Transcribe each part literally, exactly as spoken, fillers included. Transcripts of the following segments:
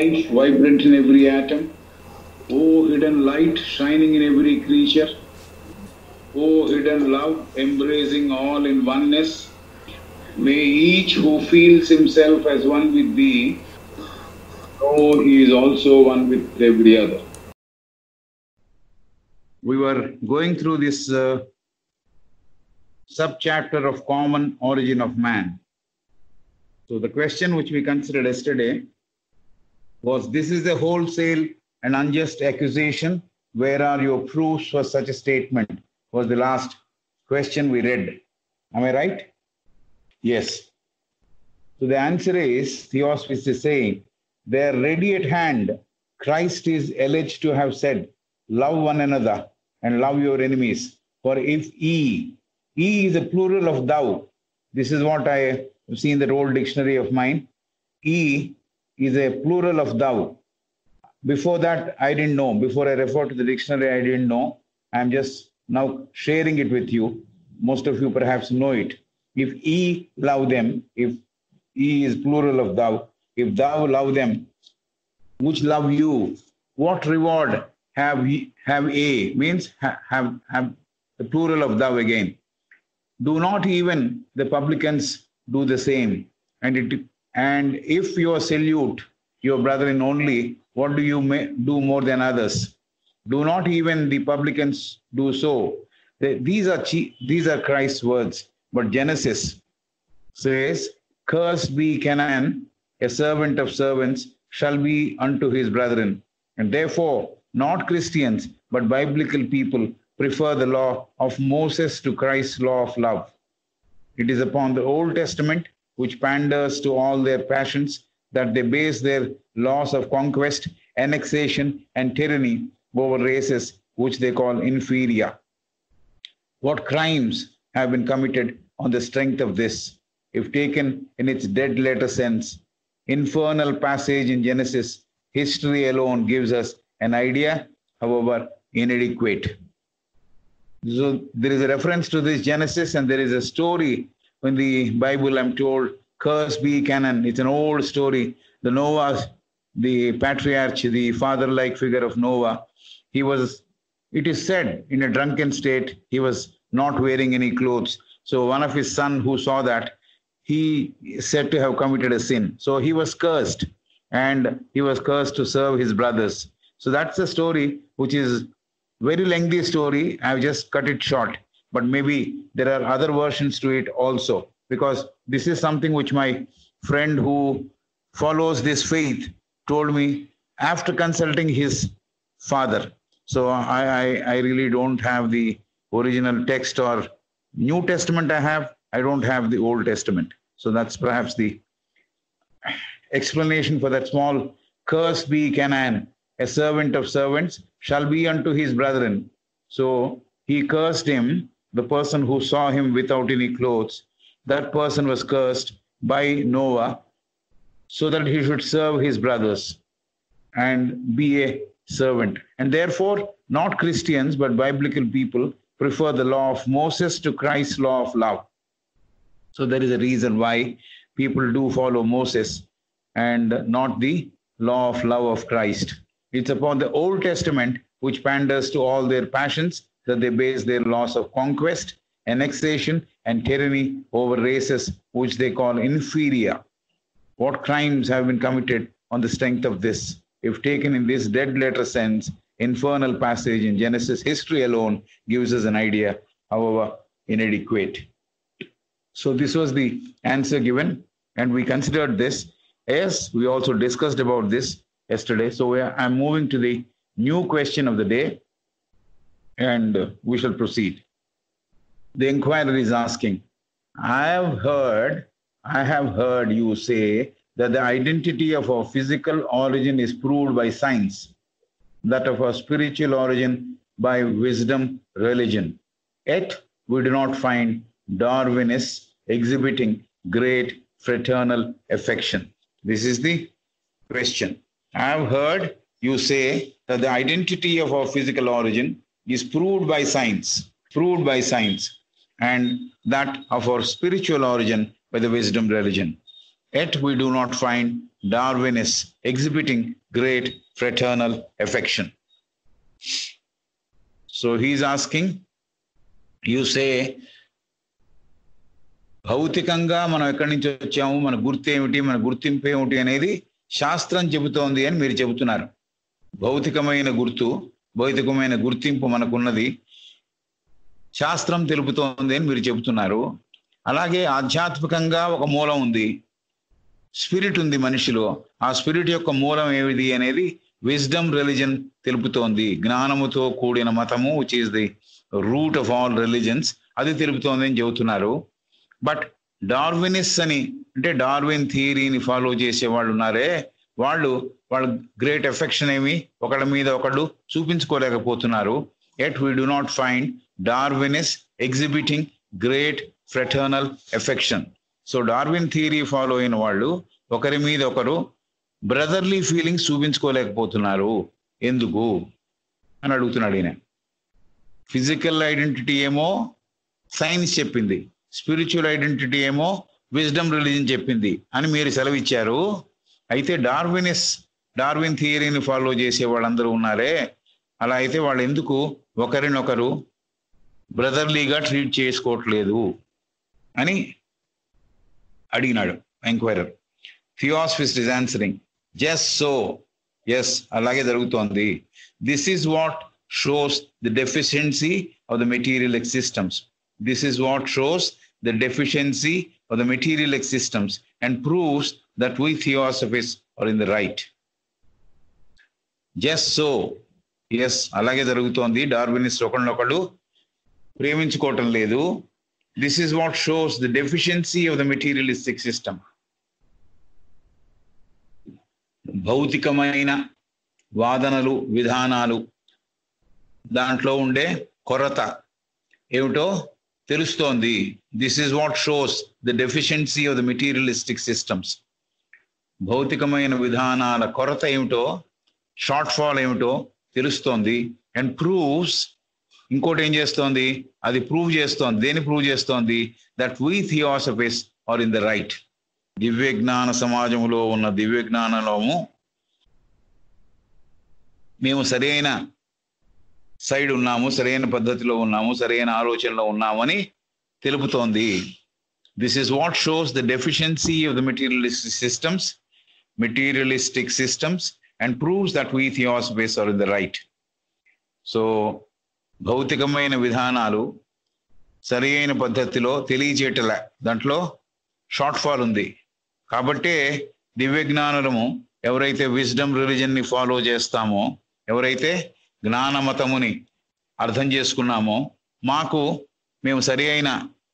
life vibrant in every atom. O hidden light shining in every creature. O hidden love embracing all in oneness. May each who feels himself as one with thee know he is also one with every other. We were going through this uh, sub-chapter of common origin of man. So the question which we considered yesterday was, this is a wholesale and unjust accusation. Where are your proofs for such a statement? Was the last question we read. Am I right? Yes. So the answer is, Theosophists is saying, there ready at hand, Christ is alleged to have said, love one another and love your enemies. For if ye, ye is a plural of thou. This is what I have seen in that old dictionary of mine. Ye is a plural of thou. Before that, I didn't know. Before I referred to the dictionary, I didn't know. I'm just now sharing it with you. Most of you perhaps know it. If ye love them, if ye is plural of thou, if thou love them, which love you, what reward have ye, have a, means ha, have, have the plural of thou again. Do not even the publicans do the same? And it, and if you salute your brethren only, what do you do more than others? Do not even the publicans do so? These are these are Christ's words. But Genesis says, cursed be Canaan, a servant of servants, shall be unto his brethren. And therefore, not Christians, but biblical people prefer the law of Moses to Christ's law of love. It is upon the Old Testament, which panders to all their passions, that they base their laws of conquest, annexation, and tyranny over races which they call inferior. What crimes have been committed on the strength of this? If taken in its dead letter sense, infernal passage in Genesis, history alone gives us an idea, however inadequate. So there is a reference to this Genesis, and there is a story in the Bible, I'm told, cursed be Canaan. It's an old story. The Noah, the patriarch, the father-like figure of Noah, he was, it is said, in a drunken state, he was not wearing any clothes. So one of his sons who saw that, he is said to have committed a sin. So he was cursed, and he was cursed to serve his brothers. So that's a story which is very lengthy story. I've just cut it short, but maybe there are other versions to it also, because this is something which my friend who follows this faith told me after consulting his father. So I, I, I really don't have the original text or New Testament I have. I don't have the Old Testament. So that's perhaps the explanation for that small, cursed be Canaan, a servant of servants, shall be unto his brethren. So he cursed him, the person who saw him without any clothes. That person was cursed by Noah so that he should serve his brothers and be a servant. And therefore, not Christians, but biblical people prefer the law of Moses to Christ's law of love. So there is a reason why people do follow Moses and not the law of love of Christ. It's upon the Old Testament, which panders to all their passions, that they base their laws of conquest, annexation, and tyranny over races which they call inferior. What crimes have been committed on the strength of this? If taken in this dead letter sense, infernal passage in Genesis, history alone gives us an idea, however inadequate. So this was the answer given, and we considered this. Yes, we also discussed about this yesterday. So we are, I'm moving to the new question of the day, and we shall proceed. The inquirer is asking, I have heard, I have heard you say that the identity of our physical origin is proved by science, that of our spiritual origin by wisdom, religion. Yet we do not find Darwinists exhibiting great fraternal affection. This is the question. I have heard you say that the identity of our physical origin is proved by science, proved by science, and that of our spiritual origin by the wisdom religion. Yet we do not find Darwin is exhibiting great fraternal affection. So he is asking, you say, భౌతికంగా మనం ఎక్కడి నుంచి వచ్చాము, మన గుర్తు ఏమిటి, మన గుర్తింపు ఏమిటి అనేది శాస్త్రం చెబుతోంది అని మీరు చెబుతున్నారు. భౌతికమైన గుర్తు, భౌతికమైన గుర్తింపు మనకున్నది శాస్త్రం తెలుపుతోంది అని మీరు చెబుతున్నారు. అలాగే ఆధ్యాత్మికంగా ఒక మూలం ఉంది, స్పిరిట్ ఉంది మనిషిలో. ఆ స్పిరిట్ యొక్క మూలం ఏమిది అనేది విజ్డమ్ రిలిజన్ తెలుపుతోంది. జ్ఞానముతో కూడిన మతము, which is the root of all religions, అది తెలుపుతోంది అని చెబుతున్నారు. బట్ డార్వినిస్ అని అంటే డార్విన్ థియరీని ఫాలో చేసే వాళ్ళు ఉన్నారే, వాళ్ళు వాళ్ళ గ్రేట్ ఎఫెక్షన్ ఏమి ఒకళ్ళ మీద ఒకళ్ళు చూపించుకోలేకపోతున్నారు. Yet we do not find Darwinists exhibiting great fraternal affection. So Darwin theory follow అయిన వాళ్ళు ఒకరి మీద ఒకరు బ్రదర్లీ ఫీలింగ్స్ చూపించుకోలేకపోతున్నారు. ఎందుకు అని అడుగుతున్నాడు ఈయన. ఫిజికల్ ఐడెంటిటీ ఏమో సైన్స్ చెప్పింది, స్పిరిచువల్ ఐడెంటిటీ ఏమో విజ్డమ్ రిలీజన్ చెప్పింది అని మీరు సెలవిచ్చారు. అయితే డార్వినిస్ డార్విన్ థియరీని ఫాలో చేసే వాళ్ళందరూ ఉన్నారే, అలా అయితే వాళ్ళు ఎందుకు ఒకరినొకరు బ్రదర్లీగా ట్రీట్ చేసుకోవట్లేదు అని అడిగినాడు enquirer. Theosophist is answering, just so, yes అలాగే జరుగుతోంది. This is what shows the deficiency of the material systems. This is what shows the deficiency of the materialistic systems and proves that we theosophists are in the right. Just so, yes, alage jarugutondi. Darwinists okanokadu ప్రేమించుకోవటం లేదు. This is what shows the deficiency of the materialistic system. భౌతికమైన వాదనలు, విధానాలు దాంట్లో ఉండే కొరత ఏమిటో తెలుస్తోంది. This is what shows the deficiency of the materialistic systems. భౌతికమైన విధానాల కొరత ఏమిటో, షార్ట్ ఫాల్ ఏమిటో తెలుస్తోంది. అండ్ ప్రూవ్స్, ఇంకోటి ఏం చేస్తోంది, అది ప్రూవ్ చేస్తోంది. దేని ప్రూవ్ చేస్తోంది? That we theosophists are in the right. దివ్య జ్ఞాన సమాజంలో ఉన్న దివ్య జ్ఞానంలోము మేము సరైన సైడ్ ఉన్నాము, సరైన పద్ధతిలో ఉన్నాము, సరైన ఆలోచనలో ఉన్నామని తెలుపుతోంది. This is what shows the deficiency of the materialistic systems materialistic systems and proves that we theosophists are in the right. So భౌతికమైన విధానాలు సరి అయిన పద్ధతిలో తెలియచేయటల దాంట్లో షార్ట్ ఫాల్ ఉంది. కాబట్టే దివ్య జ్ఞానము ఎవరైతే విజ్డమ్ రిలిజన్ని ఫాలో చేస్తామో, ఎవరైతే జ్ఞానమతముని అర్థం చేసుకున్నామో, మాకు మేము సరి అయిన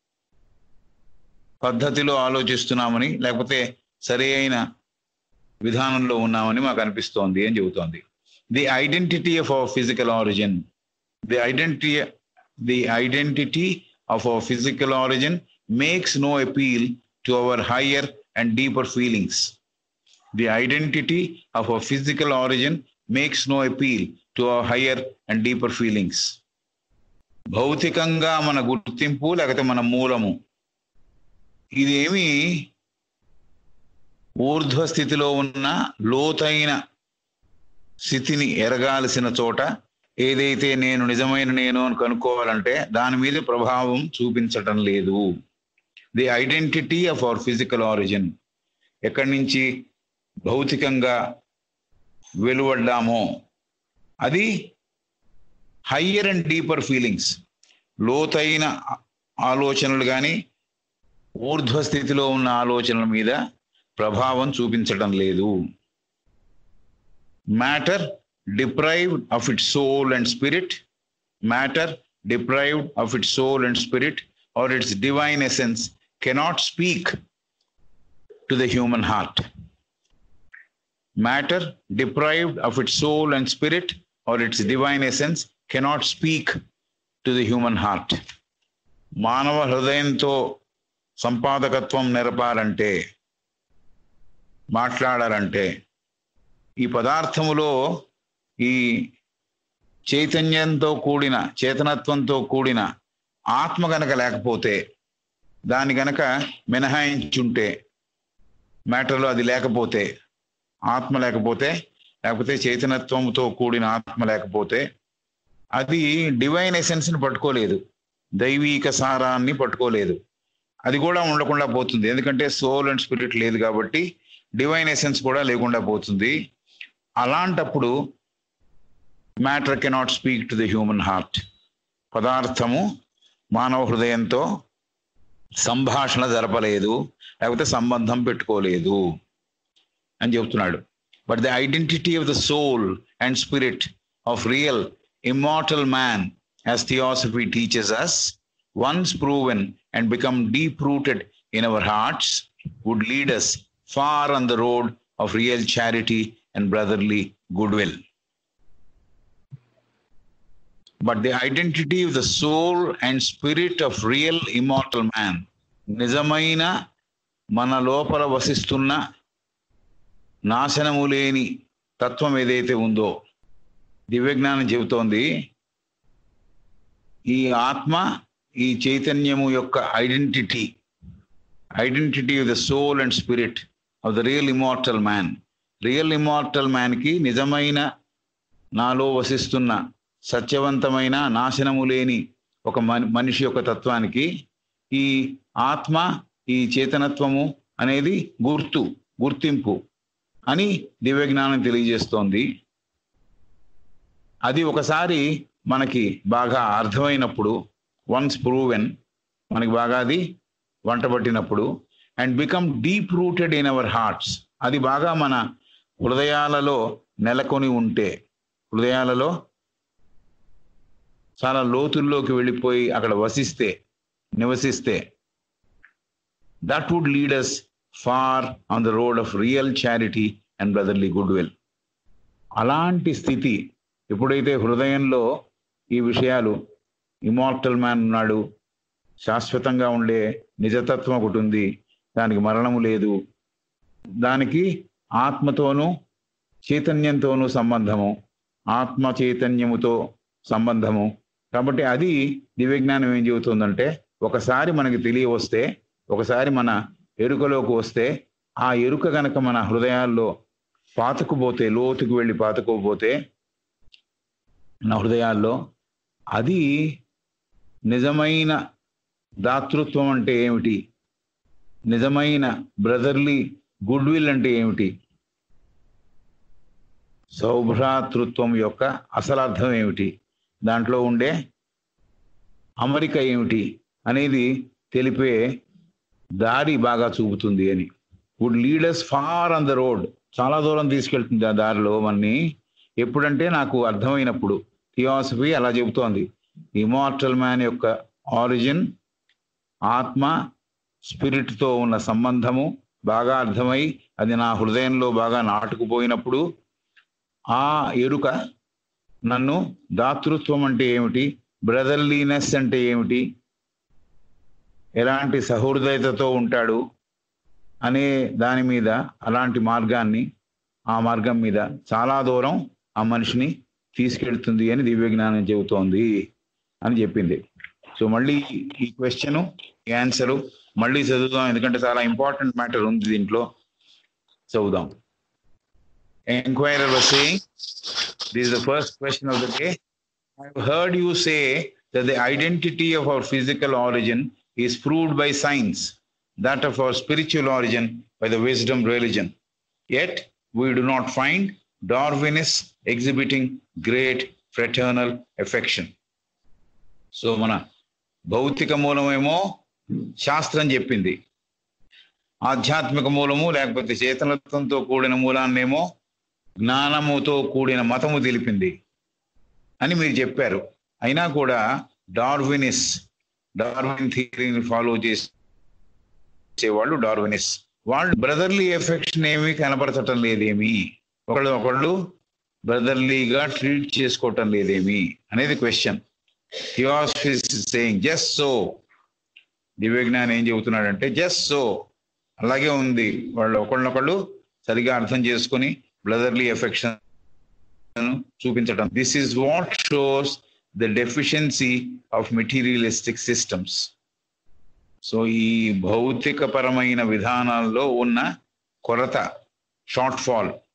పద్ధతిలో ఆలోచిస్తున్నామని, లేకపోతే సరి అయిన విధానంలో ఉన్నామని మాకు అనిపిస్తోంది అని చెబుతోంది. The identity of our physical origin the identity the identity of our physical origin makes no appeal to our higher and deeper feelings. The identity of our physical origin makes no appeal to our higher and deeper feelings. భౌతికంగా మన గుర్తింపు లేకపోతే మన మూలము ఇదేమి ఊర్ధ్వ స్థితిలో ఉన్న లోతైన స్థితిని ఎరగాల్సిన చోట ఏదైతే నేను నిజమైన నేను అని కనుక్కోవాలంటే దాని మీద ప్రభావం చూపించటం లేదు. The identity of our physical origin, ఎక్కడి నుంచి భౌతికంగా వెలువడ్డామో అది హయ్యర్ అండ్ డీపర్ ఫీలింగ్స్, లోతైన ఆలోచనలు కానీ ఊర్ధ్వ స్థితిలో ఉన్న ఆలోచనల మీద ప్రభావం చూపించడం లేదు. Matter deprived of its soul and spirit, matter deprived of its soul and spirit or its divine essence cannot speak to the human heart. Matter deprived of its soul and spirit or its divine essence cannot speak to the human heart. మానవ హృదయంతో సంపాదకత్వం నెరపాలంటే, మాట్లాడాలంటే ఈ పదార్థములో ఈ చైతన్యంతో కూడిన చేతనత్వంతో కూడిన ఆత్మ గనక లేకపోతే, దాన్ని గనక మినహాయించుంటే, మ్యాటర్లో అది లేకపోతే ఆత్మ లేకపోతే, లేకపోతే చైతన్యత్వంతో కూడిన ఆత్మ లేకపోతే అది డివైన్ ఎసెన్స్ని పట్టుకోలేదు, దైవీక సారాన్ని పట్టుకోలేదు. అది కూడా ఉండకుండా పోతుంది, ఎందుకంటే సోల్ అండ్ స్పిరిట్ లేదు కాబట్టి డివైన్ ఎసెన్స్ కూడా లేకుండా పోతుంది. అలాంటప్పుడు matter cannot speak to the human heart. పదార్థము మానవ హృదయంతో సంభాషణ జరపలేదు, లేకపోతే సంబంధం పెట్టుకోలేదు అని చెప్తున్నాడు. But the identity of the soul and spirit of real immortal man, as theosophy teaches us, once proven and become deep-rooted in our hearts, would lead us far on the road of real charity and brotherly goodwill. But the identity of the soul and spirit of real immortal man, నిజమైన మన లోపల వసిస్తున్న నాశనము లేని తత్వం ఏదైతే ఉందో, దివ్యజ్ఞానం చెబుతోంది, ఈ ఆత్మ ఈ చైతన్యము యొక్క identity identity of the soul and spirit of the real immortal man. Real immortal మ్యాన్కి నిజమైన నాలో వసిస్తున్న సత్యవంతమైన నాశనము లేని ఒక మనిషి యొక్క తత్వానికి ఈ ఆత్మ ఈ చేతనత్వము అనేది గుర్తు, గుర్తింపు అని దివ్యజ్ఞానం తెలియజేస్తోంది. అది ఒకసారి మనకి బాగా అర్థమైనప్పుడు, వన్స్ ప్రూవెన్, మనకి బాగా అది వంటబట్టినప్పుడు, and become deep rooted in our hearts, అది బాగా మన హృదయాలలో నెలకొని ఉంటే, హృదయాలలో చాలా లోతుల్లోకి వెళ్ళిపోయి అక్కడ వసిస్తే, నివసిస్తే, that would lead us far on the road of real charity and brotherly good will. అలాంటి స్థితి ఎప్పుడైతే హృదయంలో ఈ విషయాలు, ఇమార్టల్ మ్యాన్ ఉన్నాడు, శాశ్వతంగా ఉండే నిజతత్వం ఒకటి ఉంది, దానికి మరణము లేదు, దానికి ఆత్మతోనూ చైతన్యంతోనూ సంబంధము, ఆత్మ చైతన్యముతో సంబంధము. కాబట్టి అది దివ్యజ్ఞానం ఏం చెబుతుందంటే, ఒకసారి మనకి తెలియవస్తే, ఒకసారి మన ఎరుకలోకి వస్తే, ఆ ఎరుక గనక మన హృదయాల్లో పాతుకుపోతే, లోతుకు వెళ్ళి పాతుకోపోతే నా హృదయాల్లో, అది నిజమైన దాతృత్వం అంటే ఏమిటి, నిజమైన బ్రదర్లీ గుడ్ విల్ అంటే ఏమిటి, సౌభ్రాతృత్వం యొక్క అసలు అర్థం ఏమిటి, దాంట్లో ఉండే అమరిక ఏమిటి అనేది తెలిపే దారి బాగా చూపుతుంది అని. Would lead us far on the road, చాలా దూరం తీసుకెళ్తుంది ఆ దారిలో మనని. ఎప్పుడంటే నాకు అర్థమైనప్పుడు. థియాసఫీ అలా చెబుతోంది, ఇమార్టల్ మ్యాన్ యొక్క ఆరిజిన్, ఆత్మ స్పిరిట్తో ఉన్న సంబంధము బాగా అర్థమై అది నా హృదయంలో బాగా నాటుకుపోయినప్పుడు, ఆ ఎరుక నన్ను దాతృత్వం అంటే ఏమిటి, బ్రదర్లీనెస్ అంటే ఏమిటి, ఎలాంటి సహృదయతతో ఉంటాడు అనే దాని మీద, అలాంటి మార్గాన్ని, ఆ మార్గం మీద చాలా దూరం ఆ మనిషిని తీసుకెళ్తుంది అని దివ్యజ్ఞానం చెబుతోంది అని చెప్పింది. సో మళ్ళీ ఈ క్వశ్చను, ఈ ఆన్సరు మళ్ళీ చదువుదాం, ఎందుకంటే చాలా ఇంపార్టెంట్ మ్యాటర్ ఉంది దీంట్లో. చదువుదాం. Enquirer was saying, this is the first question of the day. I've heard you say that the identity of our physical origin is proved by science, that of our spiritual origin by the wisdom religion. Yet we do not find Darwinists exhibiting great fraternal affection. So మన భౌతిక మూలమేమో శాస్త్రం చెప్పింది, ఆధ్యాత్మిక మూలము లేకపోతే చేతనత్వంతో కూడిన మూలాన్నేమో జ్ఞానముతో కూడిన మతము తెలిపింది అని మీరు చెప్పారు. అయినా కూడా డార్వినిస్, డార్విన్ థియరీని ఫాలో చేసేవాళ్ళు డార్వినిస్, వాళ్ళు బ్రదర్లీ ఎఫెక్షన్ ఏమీ కనపరచటం లేదేమి, ఒకళ్ళు ఒకళ్ళు బ్రదర్లీగా ట్రీట్ చేసుకోవటం లేదేమి అనేది question. Theosophy is saying just so. దివ్యజ్ఞానం ఏం చెబుతున్నాడంటే జస్ట్ సో, అలాగే ఉంది, వాళ్ళు ఒకళ్ళనొకళ్ళు సరిగా అర్థం చేసుకుని బ్రదర్లీ ఎఫెక్షన్ చూపించడం. This is what shows the deficiency of materialistic systems. So ఈ భౌతిక పరమైన విధానాల్లో ఉన్న కొరత, షార్ట్ ఫాల్,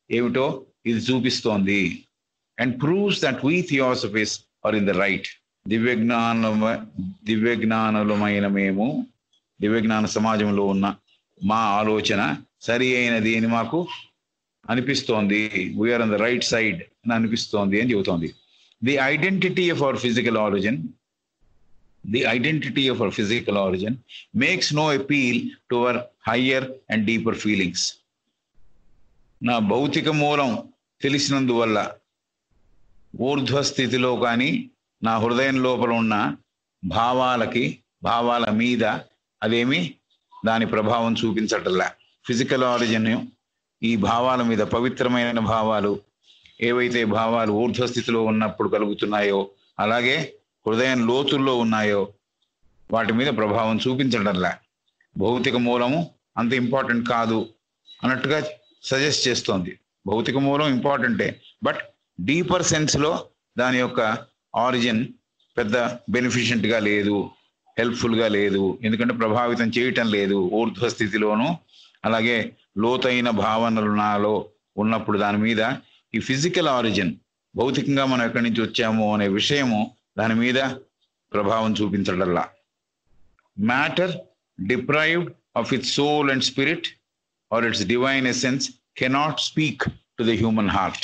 ఏమిటో ఇది చూపిస్తోంది. And proves that we theosophists are in the right. దివ్య జ్ఞానమ దివ్య జ్ఞానులమైన మేము, దివ్య జ్ఞాన సమాజంలో ఉన్న మా ఆలోచన సరి అయినది అని మాకు అనిపిస్తోంది. We are on the right side అని అనిపిస్తోంది అని చెబుతోంది. The identity of our physical origin the identity of our physical origin makes no appeal to our higher and deeper feelings. నా భౌతిక మూలం తెలిసినందువల్ల ఊర్ధ్వ స్థితిలో కానీ నా హృదయం లోపల ఉన్న భావాలకి భావాల మీద అదేమి దాని ప్రభావం చూపించటంలా. ఫిజికల్ ఆరిజిన్ ఈ భావాల మీద, పవిత్రమైన భావాలు ఏవైతే భావాలు ఊర్ధ్వ స్థితిలో ఉన్నప్పుడు కలుగుతున్నాయో, అలాగే హృదయం లోతుల్లో ఉన్నాయో వాటి మీద ప్రభావం చూపించడంలా. భౌతిక మూలము అంత ఇంపార్టెంట్ కాదు అన్నట్టుగా సజెస్ట్ చేస్తోంది. భౌతిక మూలం ఇంపార్టెంటే, బట్ డీపర్ సెన్స్లో దాని యొక్క ఆరిజిన్ పెద్ద బెనిఫిషియంట్గా లేదు, హెల్ప్ఫుల్గా లేదు. ఎందుకంటే ప్రభావితం చేయటం లేదు. ఊర్ధ్వ స్థితిలోనూ అలాగే లోతైన భావనలు నాలో ఉన్నప్పుడు దాని మీద ఈ ఫిజికల్ ఆరిజిన్, భౌతికంగా మనం ఎక్కడి నుంచి వచ్చాము అనే విషయము దాని మీద ప్రభావం చూపించడల్లా. Matter deprived of its soul and spirit or its divine essence cannot speak to the human heart.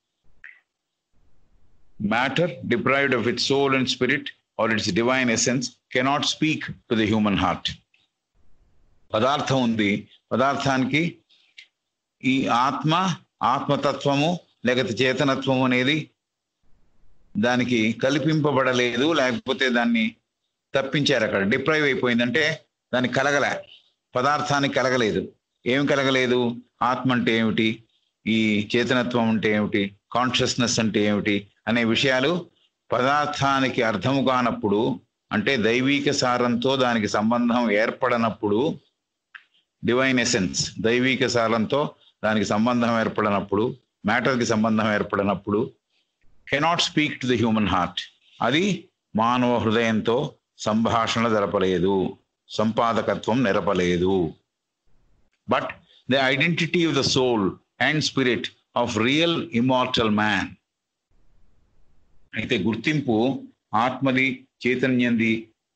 Matter deprived of its soul and spirit or its divine essence cannot speak to the human heart. పదార్థం ఉంది, పదార్థానికి ఈ ఆత్మ, ఆత్మతత్వము లేకపోతే చేతనత్వం అనేది దానికి కల్పింపబడలేదు, లేకపోతే దాన్ని తప్పించారు. అక్కడ డిప్రైవ్ అయిపోయిందంటే దానికి కలగలే, పదార్థానికి కలగలేదు. ఏం కలగలేదు? ఆత్మ అంటే ఏమిటి, ఈ చేతనత్వం అంటే ఏమిటి, కాన్షియస్నెస్ అంటే ఏమిటి అనే విషయాలు పదార్థానికి అర్థము కానప్పుడు, అంటే దైవీక సారంతో దానికి సంబంధం ఏర్పడనప్పుడు, డివైన్ ఎసెన్స్ దైవీక సారంతో దానికి సంబంధం ఏర్పడినప్పుడు, మ్యాటర్కి సంబంధం ఏర్పడినప్పుడు cannot speak to the human heart. అది మానవ హృదయంతో సంభాషణ జరపలేదు, సంపాదకత్వం నెరపలేదు. But the identity of the soul and spirit of real immortal man. అయితే గుర్తింపు ఆత్మది, చైతన్యంది,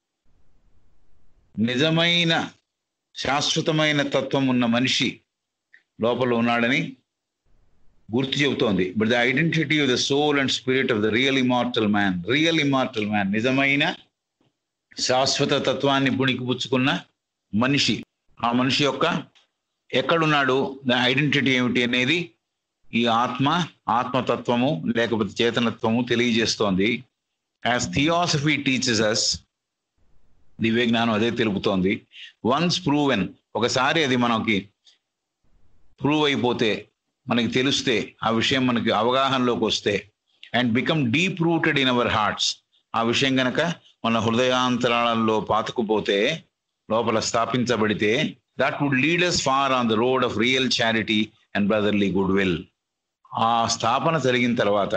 నిజమైన శాశ్వతమైన తత్వం ఉన్న మనిషి లోపల ఉన్నాడని గుర్తు చెబుతోంది. But the identity of the soul and spirit of the real immortal man, real immortal man నిజమైన శాశ్వత తత్వాన్ని పుణికిపుచ్చుకున్న మనిషి, ఆ మనిషి యొక్క ఎక్కడున్నాడు, ద ఐడెంటిటీ ఏమిటి అనేది ఈ ఆత్మ, ఆత్మతత్వము లేకపోతే చేతనత్వము తెలియజేస్తోంది. యాజ్ థియాసఫీ టీచెస్ అస్, దివ్య జ్ఞానం అదే తెలుపుతోంది. వన్స్ ప్రూవెన్, ఒకసారి అది మనకి ప్రూవ్ అయిపోతే, మనకి తెలిస్తే, ఆ విషయం మనకి అవగాహనలోకి వస్తే, and become deep rooted in our hearts, ఆ విషయం కనుక మన హృదయాంతరాలలో పాతుకుపోతే, లోపల స్థాపించబడితే, that would lead us far on the road of real charity and brotherly good will. ఆ స్థాపన జరిగిన తర్వాత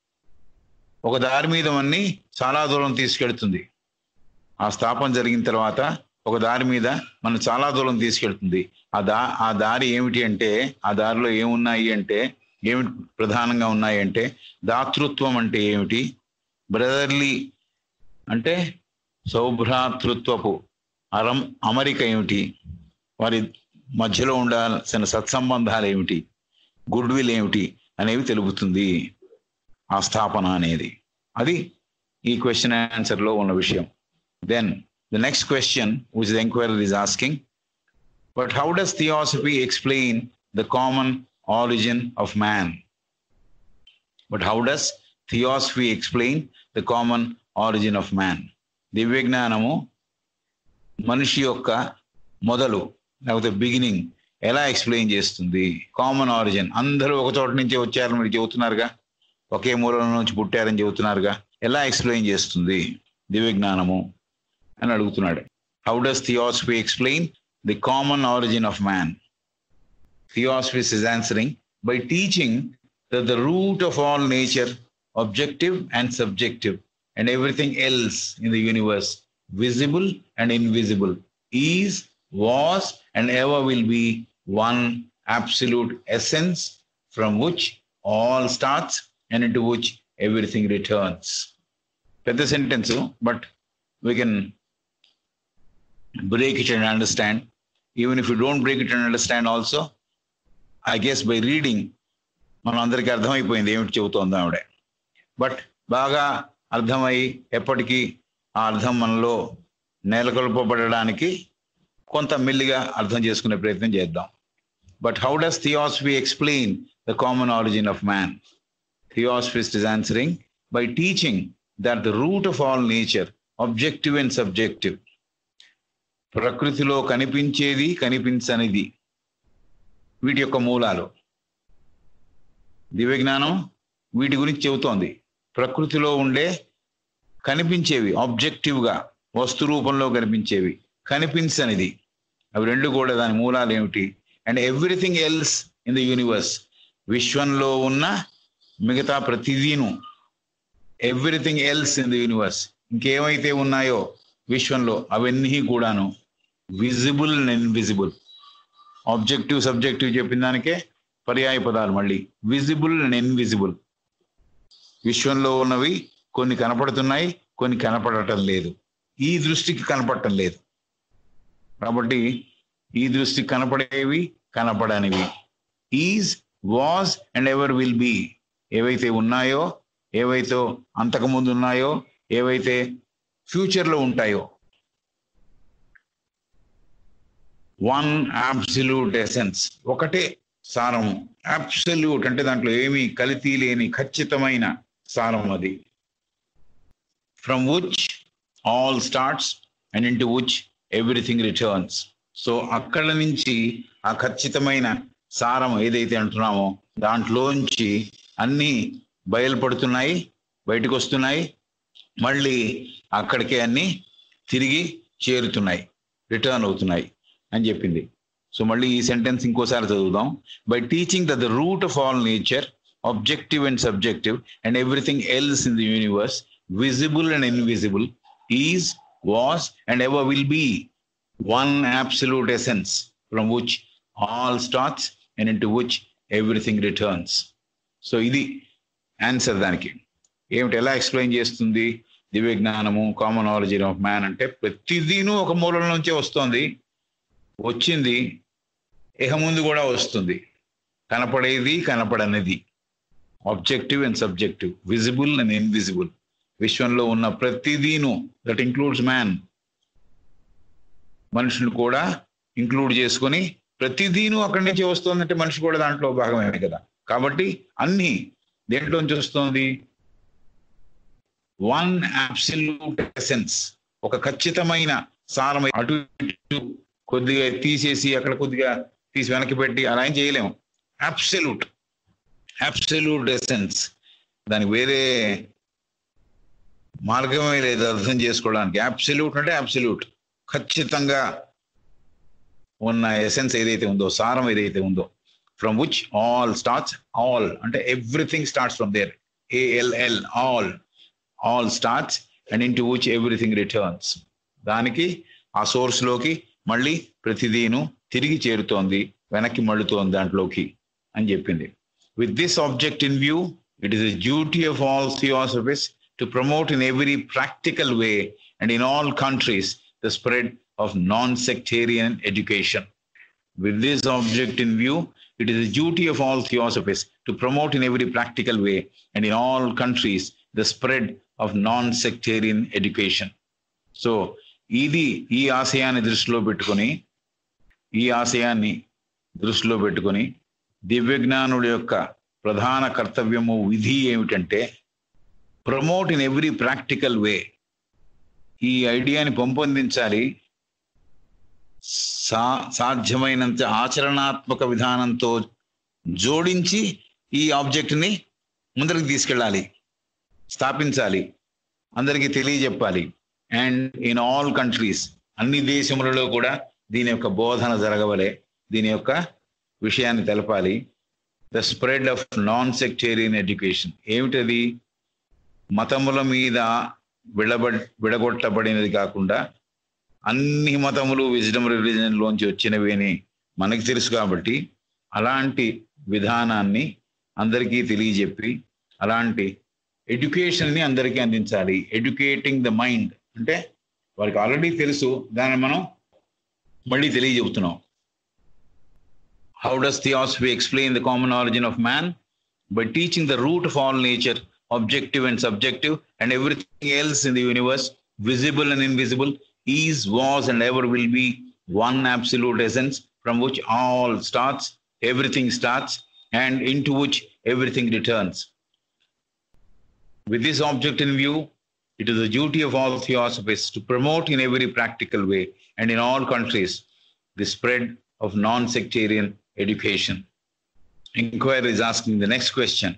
ఒక దారి మీద మన్ని చాలా దూరం తీసుకెళ్తుంది. ఆ స్థాపన జరిగిన తర్వాత ఒక దారి మీద మనం చాలా దూరం తీసుకెళ్తుంది. ఆ దా ఆ దారి ఏమిటి అంటే, ఆ దారిలో ఏమున్నాయి అంటే, ఏమిటి ప్రధానంగా ఉన్నాయి అంటే, దాతృత్వం అంటే ఏమిటి, బ్రదర్లీ అంటే సౌభ్రాతృత్వపు అరం అమరిక ఏమిటి, వారి మధ్యలో ఉండాల్సిన సత్సంబంధాలు ఏమిటి, గుడ్ విల్ ఏమిటి అనేవి తెలుపుతుంది ఆ స్థాపన అనేది. అది ఈ క్వశ్చన్ ఆన్సర్లో ఉన్న విషయం. Then the next question which the inquirer is asking, but how does theosophy explain the common origin of man? But how does theosophy explain the common origin of man? దివ్య జ్ఞానము మనిషి యొక్క మొదలు లేకపోతే బిగినింగ్ ఎలా explain చేస్తుంది? Common origin, అందరూ ఒక చోట నుంచే వచ్చారని మీరు చెబుతున్నారుగా, ఒకే మూలం నుంచి పుట్టారని చెబుతున్నారుగా, ఎలా ఎక్స్ప్లెయిన్ చేస్తుంది దివ్య జ్ఞానము అని అడుగుతున్నాడు. How does theosophy explain the common origin of man? Theosophy is answering by teaching that the root of all nature, objective and subjective, and everything else in the universe, visible and invisible, is, was, and ever will be one absolute essence, from which all starts and into which everything returns. పెద్ద sentence, but we can break it and understand. Even if you don't break it and understand also, I guess by reading మనం అందరికీ అర్థమైపోయింది ఏమిటి చెబుతోంది ఆవిడ. But బాగా అర్థమై ఎప్పటికీ ఆ అర్థం మనలో నెలకొల్పబడడానికి కొంత మెల్లిగా అర్థం చేసుకునే ప్రయత్నం చేద్దాం. But how does theosophy explain the common origin of man? Theosophist is answering by teaching that the root of all nature, objective and subjective, ప్రకృతిలో కనిపించేది కనిపించనిది, వీటి యొక్క మూలాలు. దివ్య జ్ఞానం వీటి గురించి చెబుతోంది. ప్రకృతిలో ఉండే కనిపించేవి, ఆబ్జెక్టివ్గా వస్తు రూపంలో కనిపించేవి, కనిపించనిది, అవి రెండు కూడా దాని మూలాలు ఏమిటి? And everything else in the universe, విశ్వంలో ఉన్న మిగతా ప్రతిదీను, everything else in the universe, ఇంకేమైతే ఉన్నాయో విశ్వంలో అవన్నీ కూడాను visible and invisible. Objective subjective చెప్పిన దానికే పర్యాయ పదాలు మళ్ళీ, విజిబుల్ అండ్ ఇన్విజిబుల్. విశ్వంలో ఉన్నవి కొన్ని కనపడుతున్నాయి, కొన్ని కనపడటం లేదు, ఈ దృష్టికి కనపడటం లేదు. కాబట్టి ఈ దృష్టికి కనపడేవి కనపడనివి, is, was and ever will be, ఏవైతే ఉన్నాయో, ఏవైతే అంతకుముందు ఉన్నాయో, ఏవైతే ఫ్యూచర్లో ఉంటాయో. వన్ అబ్సల్యూట్ ఎసెన్స్, ఒకటే సారము. అబ్సల్యూట్ అంటే దాంట్లో ఏమీ కల్తీ లేని ఖచ్చితమైన సారం అది. From which all starts and into which everything returns. So అక్కడ నుంచి ఆ ఖచ్చితమైన సారం ఏదైతే అంటున్నామో దాంట్లోంచి అన్నీ బయలుపడుతున్నాయి, బయటకు వస్తున్నాయి, మళ్ళీ అక్కడికే అన్నీ తిరిగి చేరుతున్నాయి, రిటర్న్ అవుతున్నాయి అని చెప్పింది. సో మళ్ళీ ఈ సెంటెన్స్ ఇంకోసారి చదువుదాం. By teaching that the root of all nature, objective and subjective and everything else in the universe, visible and invisible, is, was and ever will be, one absolute essence from which all starts and into which everything returns. So ఇది answer. దానికి ఏమిటి, ఎలా explain చేస్తుంది దివ్య జ్ఞానము common origin of man అంటే? ప్రతిదీను ఒక మూలం నుంచే వస్తుంది, వచ్చింది, ఇక ముందు కూడా వస్తుంది. కనపడేది కనపడనిది, objective and subjective, visible and invisible. విశ్వంలో ఉన్న ప్రతిదీను, దట్ ఇంక్లూడ్స్ మ్యాన్, మనుషులు కూడా ఇంక్లూడ్ చేసుకొని ప్రతిదీను అక్కడి నుంచి వస్తుందంటే మనిషి కూడా దాంట్లో భాగమే కదా. కాబట్టి అన్ని దేంట్లోంచి వస్తుంది? వన్ అబ్సల్యూట్ ఎసెన్స్, ఒక ఖచ్చితమైన సారం. అటు ఇటు కొద్దిగా తీసేసి అక్కడ కొద్దిగా తీసి వెనక్కి పెట్టి అలా ఏం చేయలేము. అబ్సల్యూట్, అబ్సల్యూట్ ఎసెన్స్, దానికి వేరే మార్గమే లేదు అర్థం చేసుకోవడానికి. అబ్సల్యూట్ అంటే అబ్సల్యూట్, ఖచ్చితంగా ఉన్న ఎసెన్స్ ఏదైతే ఉందో, సారం ఏదైతే ఉందో. From which all starts, all అంటే everything starts from there, A L L, all, all starts and into which everything returns. దానికి ఆ సోర్స్లోకి మళ్ళీ ప్రతిదీను తిరిగి చేరుతోంది, వెనక్కి మళ్ళుతోంది దాంట్లోకి అని చెప్పింది. With this object in view, it is the duty of all theosophists to promote in every practical way and in all countries the spread of non-sectarian education. With this object in view, it is the duty of all theosophists to promote in every practical way and in all countries the spread of non-sectarian education. So, ఇది ఈ ఆశయాన్ని దృష్టిలో పెట్టుకొని ఈ ఆశయాన్ని దృష్టిలో పెట్టుకొని దివ్య జ్ఞానుడి యొక్క ప్రధాన కర్తవ్యము, విధి ఏమిటంటే promote in every practical way. ఈ ఐడియాని పెంపొందించాలి, సా సాధ్యమైనంత ఆచరణాత్మక విధానంతో జోడించి ఈ ఆబ్జెక్ట్ని ముందరికి తీసుకెళ్ళాలి, స్థాపించాలి, అందరికీ తెలియజెప్పాలి. అండ్ ఇన్ ఆల్ కంట్రీస్, అన్ని దేశములలో కూడా దీని యొక్క బోధన జరగవలే, దీని యొక్క విషయాన్ని తెలపాలి. The spread of non sectarian education ఏమిటది? మతముల మీద విడబ విడగొట్టబడినది కాకుండా అన్ని మతములు విజ్డమ్ రిలీజన్ లోంచి వచ్చినవి అని మనకి తెలుసు. కాబట్టి అలాంటి విధానాన్ని అందరికీ తెలియజెప్పి అలాంటి ఎడ్యుకేషన్ని అందరికీ అందించాలి. ఎడ్యుకేటింగ్ ద మైండ్ అంటే వారికి ఆల్రెడీ తెలుసు, దాన్ని మనం మళ్ళీ తెలియజెబుతున్నాం. How does theosophy explain the common origin of man? By teaching the root of all nature, objective and subjective, and everything else in the universe, visible and invisible, is, was, and ever will be one absolute essence from which all starts, everything starts, and into which everything returns. With this object in view, it is the duty of all theosophists to promote in every practical way and in all countries the spread of non-sectarian education. Inquiry is asking the next question.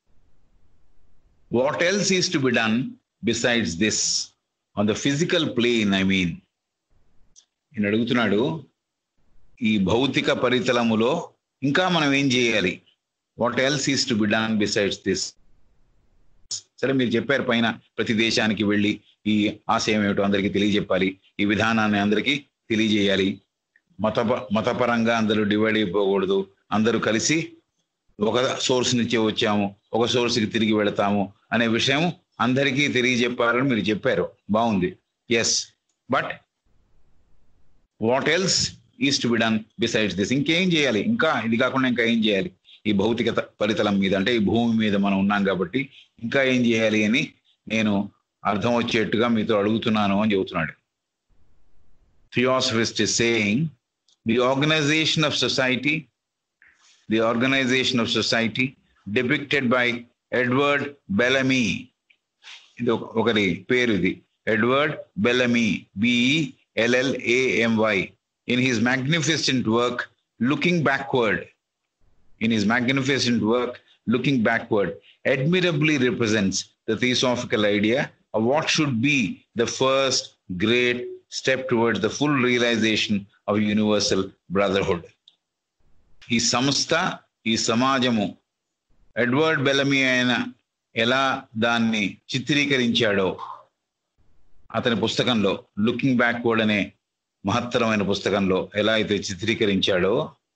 What else is to be done besides this? On the physical plane, I mean. In అడుగుతున్నాడు, ఈ భౌతిక పరితలములో ఇంకా మనం ఏం చేయాలి? What else is to be done besides this? సరే, మీరు చెప్పారు పైన ప్రతి దేశానికి వెళ్ళి ఈ ఆశయం ఏమిటో అందరికీ తెలియజెప్పాలి, ఈ విధానాన్ని అందరికీ తెలియజేయాలి, మత మతపరంగా అందరూ డివైడ్ అయిపోకూడదు, అందరూ కలిసి ఒక సోర్స్ నుంచి వచ్చాము ఒక సోర్స్కి తిరిగి వెళతాము అనే విషయం అందరికీ తెలియజెప్పాలని మీరు చెప్పారు, బాగుంది. Yes, but what else is to be done besides this? ఇంకేం చేయాలి? ఇంకా ఇది కాకుండా ఇంకా ఏం చేయాలి? ఈ భౌతిక పరితలం మీద అంటే ఈ భూమి మీద మనం ఉన్నాం కాబట్టి ఇంకా ఏం చేయాలి అని నేను అర్థం వచ్చేట్టుగా మీతో అడుగుతున్నాను అని చెబుతున్నాడు. Theosophist is saying the organization of society, the organization of society depicted by Edward Bellamy. ఇది ఒకరి పేరు, ఇది Edward Bellamy, B E L L A M Y, in his magnificent work Looking Backward. In his magnificent work Looking Backward, admirably represents the theosophical idea of what should be the first great step towards the full realization of universal brotherhood. ఈ సంస్థ, ఈ సమాజము Edward బెలమీ ఆయన ఎలా దాన్ని చిత్రీకరించాడో అతని పుస్తకంలో looking backward అనే మహత్తరమైన పుస్తకంలో ఎలా అయితే చిత్రీకరించాడో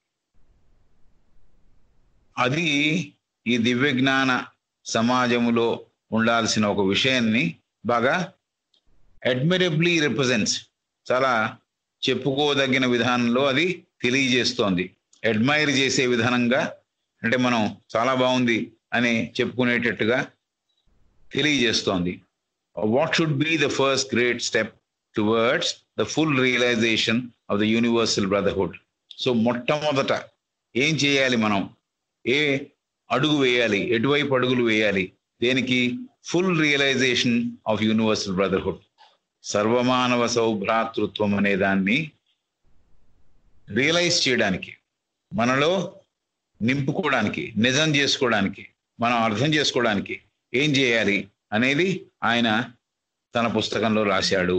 అది ఈ దివ్య జ్ఞాన సమాజములో ఉండాల్సిన ఒక విషయాన్ని బాగా అడ్మిరబ్లీ రిప్రజెంట్స్, చాలా చెప్పుకోదగిన విధానంలో అది తెలియజేస్తోంది. అడ్మైర్ చేసే విధానంగా, అంటే మనం చాలా బాగుంది అని చెప్పుకునేటట్టుగా తెలియజేస్తోంది. What should be the first great step towards the full realisation of the universal brotherhood. So మొట్టమొదట ఏం చేయాలి, మనం ఏ అడుగు వేయాలి, ఎటువైపు అడుగులు వేయాలి, దేనికి? Full realisation of universal brotherhood, సర్వమానవ సౌభ్రాతృత్వం అనే దాన్ని రియలైజ్ చేయడానికి, మనలో నింపుకోవడానికి, నిజం చేసుకోవడానికి, మనం అర్థం చేసుకోవడానికి ఏం చేయాలి అనేది ఆయన తన పుస్తకంలో రాశాడు.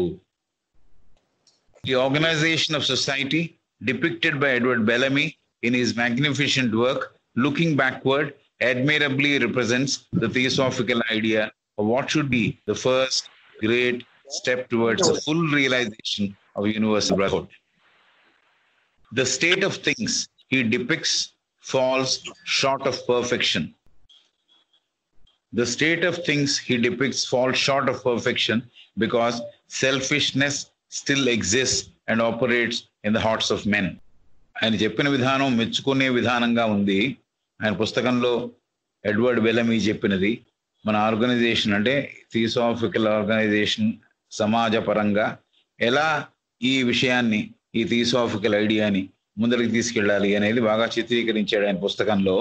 The organisation of society depicted by Edward Bellamy in his magnificent work Looking Backward admirably represents the theosophical idea of what should be the first great step towards the full realization of universal brotherhood. The state of things he depicts falls short of perfection. The state of things he depicts falls short of perfection because selfishness still exists and operates in the hearts of men. ఆయన చెప్పిన విధానం మెచ్చుకునే విధానంగా ఉంది. ఆయన పుస్తకంలో Edward బెలమీ చెప్పినది మన ఆర్గనైజేషన్ అంటే థియోసాఫికల్ ఆర్గనైజేషన్ సమాజ పరంగా ఎలా ఈ విషయాన్ని, ఈ థియోసాఫికల్ ఐడియాని ముందరికి తీసుకెళ్ళాలి అనేది బాగా చిత్రీకరించాడు ఆయన పుస్తకంలో.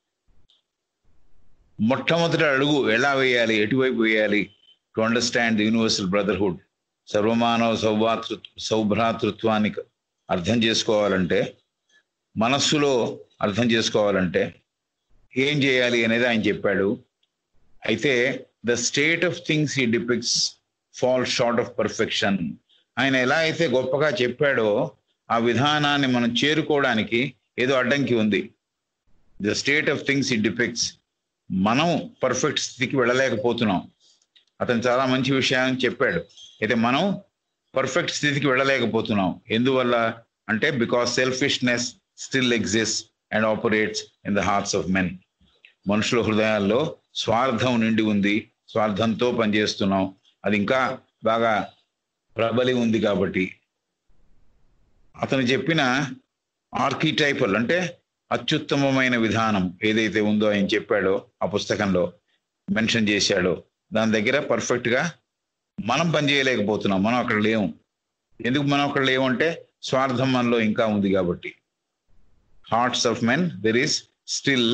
మొట్టమొదటి అడుగు ఎలా వేయాలి, ఎటువైపు వేయాలి to understand the universal brotherhood, సర్వమానవ సౌభాతృ సౌభ్రాతృత్వాన్ని అర్థం చేసుకోవాలంటే, మనస్సులో అర్థం చేసుకోవాలంటే ఏం చేయాలి అనేది ఆయన చెప్పాడు. అయితే the state of things he depicts fall short of perfection. ఆయన ఎలా అయితే గొప్పగా చెప్పాడో ఆ విధానాన్ని మనం చేరుకోవడానికి ఏదో అడ్డంకి ఉంది. The state of things he depicts, మనం పర్ఫెక్ట్ స్థితికి వెళ్ళలేకపోతున్నాం. అతను చాలా మంచి విషయాన్ని చెప్పాడు. అయితే మనం పర్ఫెక్ట్ స్థితికి వెళ్ళలేకపోతున్నాం. ఎందువల్ల అంటే because selfishness still exist and operates in the hearts of men. మనుషుల హృదయాల్లో స్వార్థం నిండి ఉంది, స్వార్థంతో పనిచేస్తున్నాం, అది ఇంకా బాగా ప్రబలి ఉంది. కాబట్టి అతను చెప్పిన ఆర్కిటైపల్ అంటే అత్యుత్తమమైన విధానం ఏదైతే ఉందో ఆయన చెప్పాడో ఆ పుస్తకంలో మెన్షన్ చేశాడో దాని దగ్గర పర్ఫెక్ట్గా మనం పనిచేయలేకపోతున్నాం. మనం అక్కడ లేవు. ఎందుకు మనం అక్కడ లేవు అంటే స్వార్థం మనలో ఇంకా ఉంది కాబట్టి. Hearts of men there is still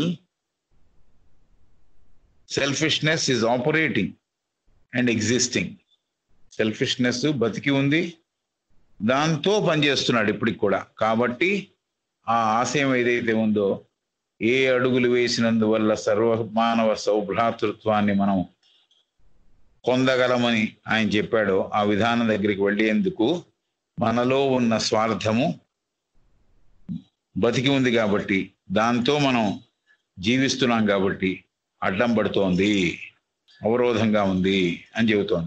selfishness is operating and existing. Selfishness బతికి ఉంది, దాంతో పనిచేస్తున్నాడు ఇప్పటికి కూడా. కాబట్టి ఆ ఆశయం ఏదైతే ఉందో, ఏ అడుగులు వేసినందువల్ల సర్వమానవ సౌభ్రాతృత్వాన్ని మనం పొందగలమని ఆయన చెప్పాడో ఆ విధానం దగ్గరికి వెళ్ళేందుకు మనలో ఉన్న స్వార్థము బతికి ఉంది కాబట్టి, దాంతో మనం జీవిస్తున్నాం కాబట్టి అడ్డం పడుతోంది, అవరోధంగా ఉంది అని చెబుతోంది.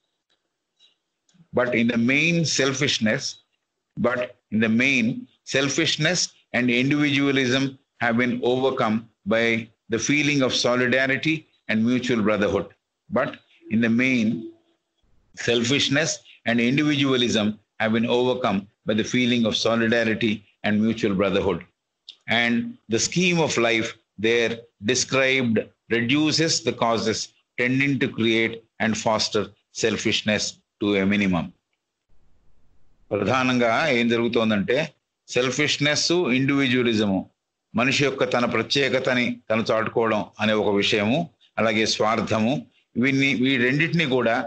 But in the main selfishness but in the main selfishness and individualism have been overcome by the feeling of solidarity and mutual brotherhood. But in the main, selfishness and individualism have been overcome by the feeling of solidarity and mutual brotherhood. And the scheme of life there described reduces the causes tending to create and foster selfishness to a minimum. ప్రధానంగా ఏం జరుగుతోందంటే selfishness, ఇండివిజువలిజము, మనిషి యొక్క తన ప్రత్యేకతని తను చాటుకోవడం అనే ఒక విషయము, అలాగే స్వార్థము, వీన్ని వీ రెండింటినీ కూడా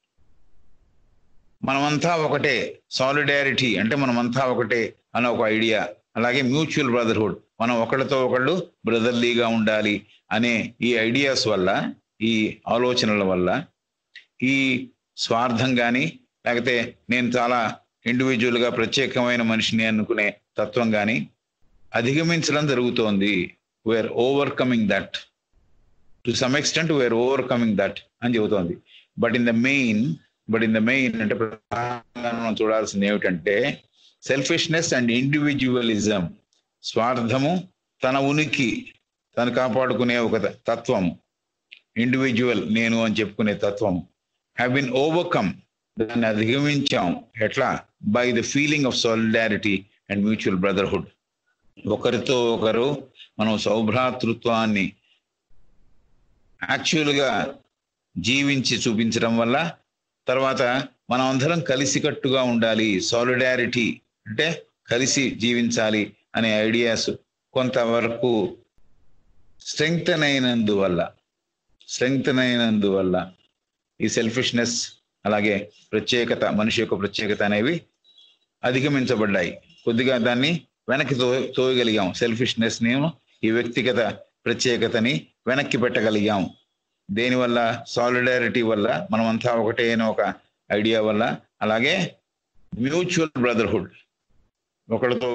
మనమంతా ఒకటే, సాలిడారిటీ అంటే మనమంతా ఒకటే అనే ఒక ఐడియా, అలాగే మ్యూచువల్ బ్రదర్హుడ్, మనం ఒకళ్ళతో ఒకళ్ళు బ్రదర్లీగా ఉండాలి అనే ఈ ఐడియాస్ వల్ల, ఈ ఆలోచనల వల్ల ఈ స్వార్థం కానీ లేకపోతే నేను చాలా ఇండివిజువల్గా ప్రత్యేకమైన మనిషిని అనుకునే తత్వం కానీ అధిగమించడం జరుగుతోంది. We are overcoming that to some extent, we are overcoming that అని చెబుతోంది. But in the main but in the main అంటే ప్రధానంగా మనం చూడాల్సింది ఏమిటంటే సెల్ఫిష్నెస్ అండ్ ఇండివిజువలిజం, స్వార్థము, తన ఉనికి తను కాపాడుకునే ఒక తత్వము, ఇండివిజువల్ నేను అని చెప్పుకునే తత్వము, హ్యావ్ బిన్ ఓవర్కమ్, దాన్ని అధిగమించాం. ఎట్లా? By the feeling of solidarity and mutual brotherhood. ఒకరితో ఒకరు మనం సౌభ్రాతృత్వాన్ని యాక్చువల్గా జీవించి చూపించడం వల్ల, తర్వాత మనం అందరం కలిసికట్టుగా ఉండాలి, సాలిడారిటీ అంటే కలిసి జీవించాలి అనే ఐడియాస్ కొంతవరకు స్ట్రెంగ్తన్ అయినందువల్ల స్ట్రెంగ్తన్ అయినందువల్ల ఈ సెల్ఫిష్నెస్ అలాగే ప్రత్యేకత, మనిషి యొక్క ప్రత్యేకత అనేవి అధిగమించబడ్డాయి. కొద్దిగా దాన్ని వెనక్కి తో తోయగలిగాం సెల్ఫిష్నెస్ ని, ఈ వ్యక్తిగత ప్రత్యేకతని వెనక్కి పెట్టగలిగాం. దేనివల్ల? సాలిడారిటీ వల్ల, మనమంతా ఒకటే అనే ఒక ఐడియా వల్ల, అలాగే మ్యూచువల్ బ్రదర్హుడ్, ఒకరితో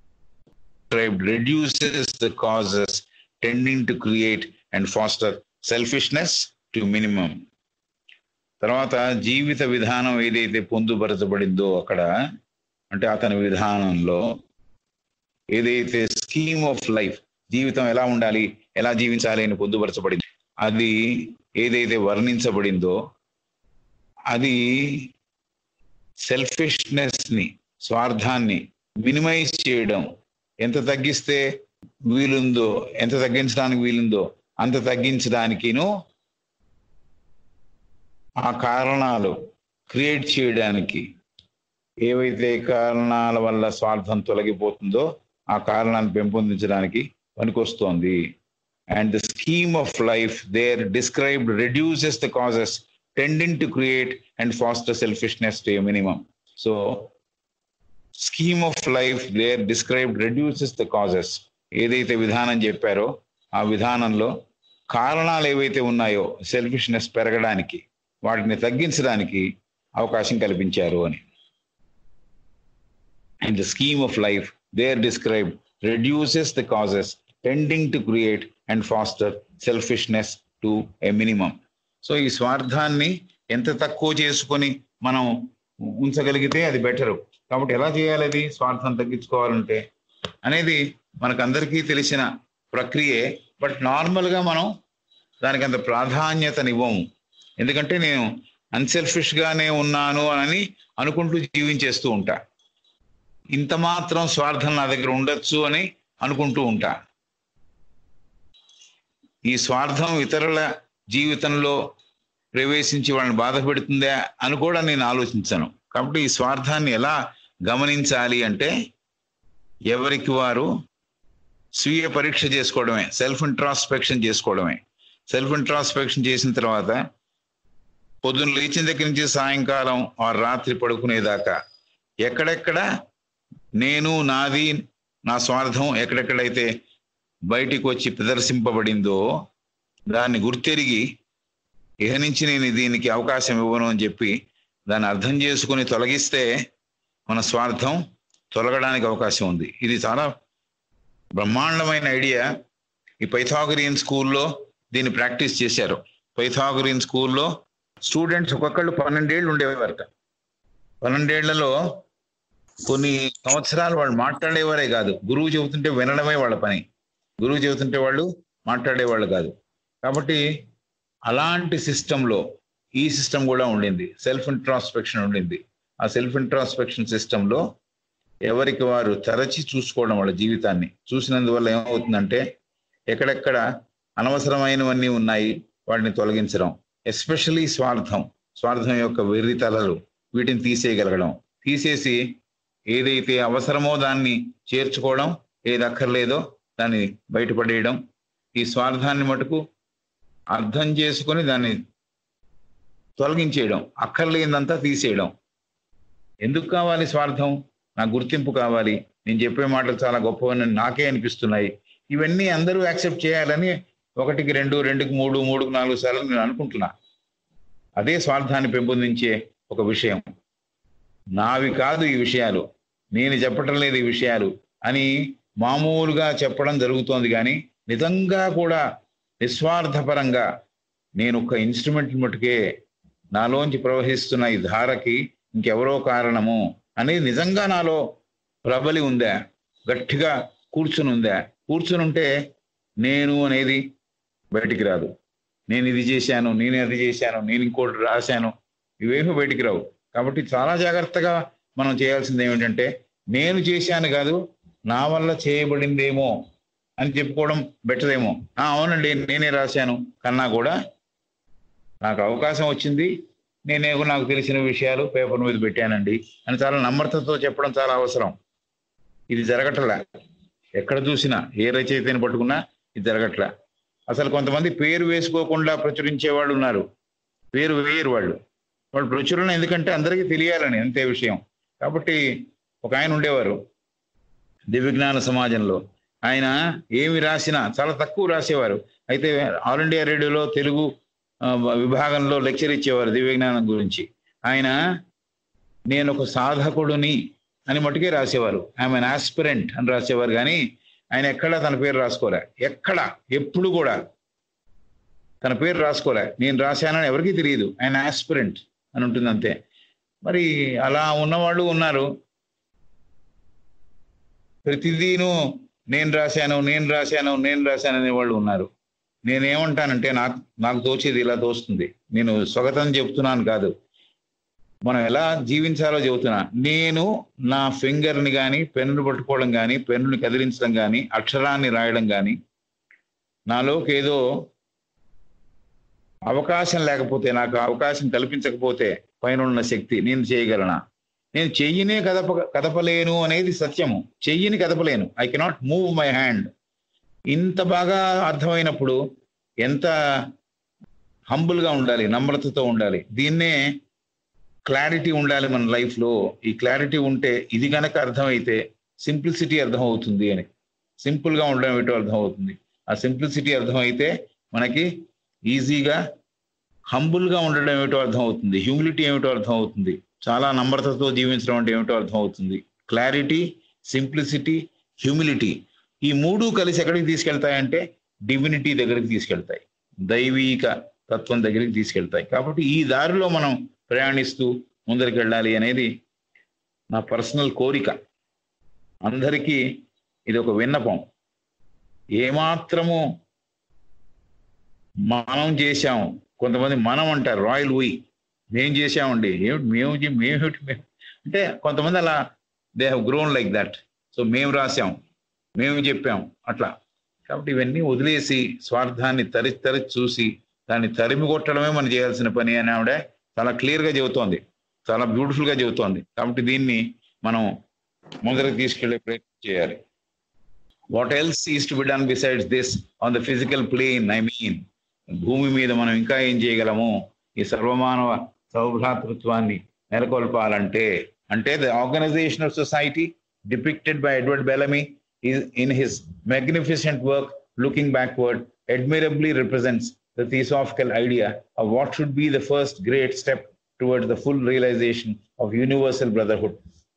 reduces the causes tending to create and foster selfishness to minimum. తర్వాత జీవిత విధానం ఏదైతే పొందుపరచబడిందో అక్కడ అంటే అతని విధానంలో ఏదైతే స్కీమ్ ఆఫ్ లైఫ్, జీవితం ఎలా ఉండాలి, ఎలా జీవించాలి అని పొందుపరచబడింది, అది ఏదైతే వర్ణించబడిందో అది సెల్ఫిష్నెస్ ని, స్వార్థాన్ని మినిమైజ్ చేయడం, ఎంత తగ్గిస్తే వీలుందో, ఎంత తగ్గించడానికి వీలుందో అంత తగ్గించడానికిను, ఆ కారణాలు క్రియేట్ చేయడానికి, ఏవైతే కారణాల వల్ల స్వార్థం తొలగిపోతుందో ఆ కారణాన్ని పెంపొందించడానికి పనికొస్తోంది. And the scheme of life there described reduces the causes tending to create and foster selfishness to a minimum. So scheme of life there described reduces the causes, ఏదైతే విధానం చెప్పారో ఆ విధానంలో కారణాలు ఏవైతే ఉన్నాయో సెల్ఫిష్నెస్ పెరగడానికి, వాటిని తగ్గించడానికి అవకాశం కల్పించారు అని. And the scheme of life there described reduces the causes tending to create and foster selfishness to a minimum. So ఈ స్వార్థాన్ని ఎంత తక్కువ చేసుకొని మనం ఉంచగలిగితే అది బెటరు. కాబట్టి ఎలా చేయాలి అది, స్వార్థం తగ్గించుకోవాలంటే అనేది మనకందరికీ తెలిసిన ప్రక్రియే. బట్ నార్మల్గా మనం దానికి అంత ప్రాధాన్యతనివ్వము. ఎందుకంటే నేను అన్సెల్ఫిష్గానే ఉన్నాను అని అనుకుంటూ జీవించేస్తూ ఉంటా. ఇంత మాత్రం స్వార్థం నా దగ్గర ఉండొచ్చు అని అనుకుంటూ ఉంటా. ఈ స్వార్థం ఇతరుల జీవితంలో ప్రవేశించి వాళ్ళని బాధ పెడుతుందా అని కూడా నేను ఆలోచించాను. కాబట్టి ఈ స్వార్థాన్ని ఎలా గమనించాలి అంటే ఎవరికి వారు స్వీయ పరీక్ష చేసుకోవడమే, సెల్ఫ్ ఇంట్రాస్పెక్షన్ చేసుకోవడమే. సెల్ఫ్ ఇంట్రాస్పెక్షన్ చేసిన తర్వాత పొద్దున్న లేచిన దగ్గర నుంచి సాయంకాలం ఆ రాత్రి పడుకునేదాకా ఎక్కడెక్కడ నేను, నాది, నా స్వార్థం ఎక్కడెక్కడైతే బయటికి వచ్చి ప్రదర్శింపబడిందో దాన్ని గుర్తెరిగి ఇక నుంచి నేను దీనికి అవకాశం ఇవ్వను అని చెప్పి దాన్ని అర్థం చేసుకుని తొలగిస్తే మన స్వార్థం తొలగడానికి అవకాశం ఉంది. ఇది చాలా బ్రహ్మాండమైన ఐడియా. ఈ పైథాగరియన్ స్కూల్లో దీన్ని ప్రాక్టీస్ చేశారు. పైథాగరియన్ స్కూల్లో స్టూడెంట్స్ ఒక్కొక్కళ్ళు పన్నెండేళ్ళు ఉండేవారట. పన్నెండేళ్లలో కొన్ని సంవత్సరాలు వాళ్ళు మాట్లాడేవారే కాదు. గురువు చెబుతుంటే వినడమే వాళ్ళ పని. గురువు చెబుతుంటే వాళ్ళు మాట్లాడేవాళ్ళు కాదు. కాబట్టి అలాంటి సిస్టంలో ఈ సిస్టమ్ కూడా ఉండింది. సెల్ఫ్ ఇంట్రాస్పెక్షన్ ఉండింది. ఆ సెల్ఫ్ ఇంట్రాస్పెక్షన్ సిస్టంలో ఎవరికి వారు తరచి చూసుకోవడం, వాళ్ళ జీవితాన్ని చూసినందువల్ల ఏమవుతుందంటే ఎక్కడెక్కడ అనవసరమైనవన్నీ ఉన్నాయి వాటిని తొలగించడం, ఎస్పెషలీ స్వార్థం, స్వార్థం యొక్క వెర్రితలలు, వీటిని తీసేయగలగడం. తీసేసి ఏదైతే అవసరమో దాన్ని చేర్చుకోవడం, ఏది అక్కర్లేదో దాన్ని బయటపడేయడం. ఈ స్వార్థాన్ని మటుకు అర్థం చేసుకొని దాన్ని తొలగించేయడం, అక్కర్లేదంతా తీసేయడం. ఎందుకు కావాలి స్వార్థం? నాకు గుర్తింపు కావాలి, నేను చెప్పే మాటలు చాలా గొప్పవని నాకే అనిపిస్తున్నాయి, ఇవన్నీ అందరూ యాక్సెప్ట్ చేయాలని ఒకటికి రెండు, రెండుకి మూడు, మూడుకు నాలుగు సార్లు నేను అనుకుంటున్నా. అదే స్వార్థాన్ని పెంపొందించే ఒక విషయం. నావి కాదు ఈ విషయాలు, నేను చెప్పటం లేదు ఈ విషయాలు అని మామూలుగా చెప్పడం జరుగుతోంది. కానీ నిజంగా కూడా నిస్వార్థపరంగా నేను ఒక ఇన్స్ట్రుమెంట్ మటుకే, నాలోంచి ప్రవహిస్తున్న ఈ ధారకి ఇంకెవరో కారణము అనేది నిజంగా నాలో ప్రబలి ఉందా, గట్టిగా కూర్చుని ఉందా? కూర్చుని ఉంటే నేను అనేది బయటికి రాదు. నేను ఇది చేశాను, నేను అది చేశాను, నేను ఇంకోటి రాశాను, ఇవేమీ బయటికి రావు. కాబట్టి చాలా జాగ్రత్తగా మనం చేయాల్సింది ఏమిటంటే నేను చేశాను కాదు, నా వల్ల చేయబడిందేమో అని చెప్పుకోవడం బెటర్ ఏమో. అవునండి నేనే రాశాను కన్నా కూడా నాకు అవకాశం వచ్చింది, నేనేమో నాకు తెలిసిన విషయాలు పేపర్ మీద పెట్టానండి అని చాలా నమ్రతతో చెప్పడం చాలా అవసరం. ఇది జరగట్లా. ఎక్కడ చూసినా ఏ రచయితని పట్టుకున్నా ఇది జరగట్లా. అసలు కొంతమంది పేరు వేసుకోకుండా ప్రచురించే వాళ్ళు ఉన్నారు. పేరు వేయరు వాళ్ళు. వాళ్ళు ప్రచురణ ఎందుకంటే అందరికీ తెలియాలని, అంతే విషయం. కాబట్టి ఒక ఆయన ఉండేవారు దివ్యజ్ఞాన సమాజంలో. ఆయన ఏమి రాసినా చాలా తక్కువ రాసేవారు. అయితే ఆల్ ఇండియా రేడియోలో తెలుగు విభాగంలో లెక్చర్ ఇచ్చేవారు దివ్యజ్ఞానం గురించి. ఆయన నేను ఒక సాధకుడుని అని మటుకే రాసేవారు. ఐఎమ్ అన్ ఆస్పిరెంట్ అని రాసేవారు. కానీ ఆయన ఎక్కడా తన పేరు రాసుకోలే. ఎక్కడ ఎప్పుడు కూడా తన పేరు రాసుకోలే. నేను రాశానని ఎవరికీ తెలియదు. ఆయన ఆస్పిరెంట్ అని ఉంటుంది అంతే. మరి అలా ఉన్నవాళ్ళు ఉన్నారు. ప్రతిదీను నేను రాశాను నేను రాశాను నేను రాశాను అనేవాళ్ళు ఉన్నారు. నేనేమంటానంటే నాకు నాకు తోచేది ఇలా తోస్తుంది. నేను స్వాగతం చెబుతున్నాను కాదు, మనం ఎలా జీవించాలో చెబుతున్నా. నేను నా ఫింగర్ని కానీ పెన్నుని పట్టుకోవడం కానీ పెన్నుని కదిలించడం కానీ అక్షరాన్ని రాయడం కానీ నాలోకి ఏదో అవకాశం లేకపోతే, నాకు అవకాశం కల్పించకపోతే పైన ఉన్న శక్తి నేను చేయగలనా? నేను చెయ్యినే కదప కదపలేను అనేది సత్యము. చెయ్యిని కదపలేను. I cannot move my hand. ఇంత బాగా అర్థమైనప్పుడు ఎంత హంబుల్గా ఉండాలి, నమ్రతతో ఉండాలి. దీన్నే క్లారిటీ ఉండాలి మన లైఫ్లో. ఈ క్లారిటీ ఉంటే, ఇది కనుక అర్థమైతే సింప్లిసిటీ అర్థం అవుతుంది అని. సింపుల్గా ఉండడం ఏమిటో అర్థం అవుతుంది. ఆ సింప్లిసిటీ అర్థమైతే మనకి ఈజీగా హంబుల్గా ఉండడం ఏమిటో అర్థం అవుతుంది. హ్యూమిలిటీ ఏమిటో అర్థం అవుతుంది. చాలా నమ్రతతో జీవించడం అంటే ఏమిటో అర్థం అవుతుంది. క్లారిటీ, సింప్లిసిటీ, హ్యూమిలిటీ, ఈ మూడు కలిసి ఎక్కడికి తీసుకెళ్తాయంటే డివినిటీ దగ్గరికి తీసుకెళ్తాయి, దైవీక తత్వం దగ్గరికి తీసుకెళ్తాయి. కాబట్టి ఈ దారిలో మనం ప్రయాణిస్తూ ముందరికి వెళ్ళాలి అనేది నా పర్సనల్ కోరిక. అందరికీ ఇది ఒక విన్నపం. ఏమాత్రము మనం చేశాం, కొంతమంది మనం అంటారు, రాయల్ వీ, మేము చేసామండి, ఏమిటి మేము మేమేమిటి మేము అంటే కొంతమంది అలా they have grown like that. So మేము రాసాం, మేము చెప్పాం అట్లా. కాబట్టి ఇవన్నీ వదిలేసి స్వార్థాన్ని తరి తరి చూసి దాన్ని తరిమి కొట్టడమే మనం చేయాల్సిన పని అని ఆవిడ చాలా క్లియర్గా చెబుతోంది, చాలా బ్యూటిఫుల్గా చెబుతోంది. కాబట్టి దీన్ని మనం ముందరికి తీసుకెళ్లే ప్రయత్నం చేయాలి. What else is to be done besides this on the physical plane? I mean భూమి మీద మనం ఇంకా ఏం చేయగలము ఈ సర్వమానవ సౌభ్రాతృత్వాన్ని నెలకొల్పాలంటే? అంటే the organisation of society depicted by Edward Bellamy is in his magnificent work Looking Backward admirably represents the theosophical idea of what should be the first great step towards the full realization of universal brotherhood.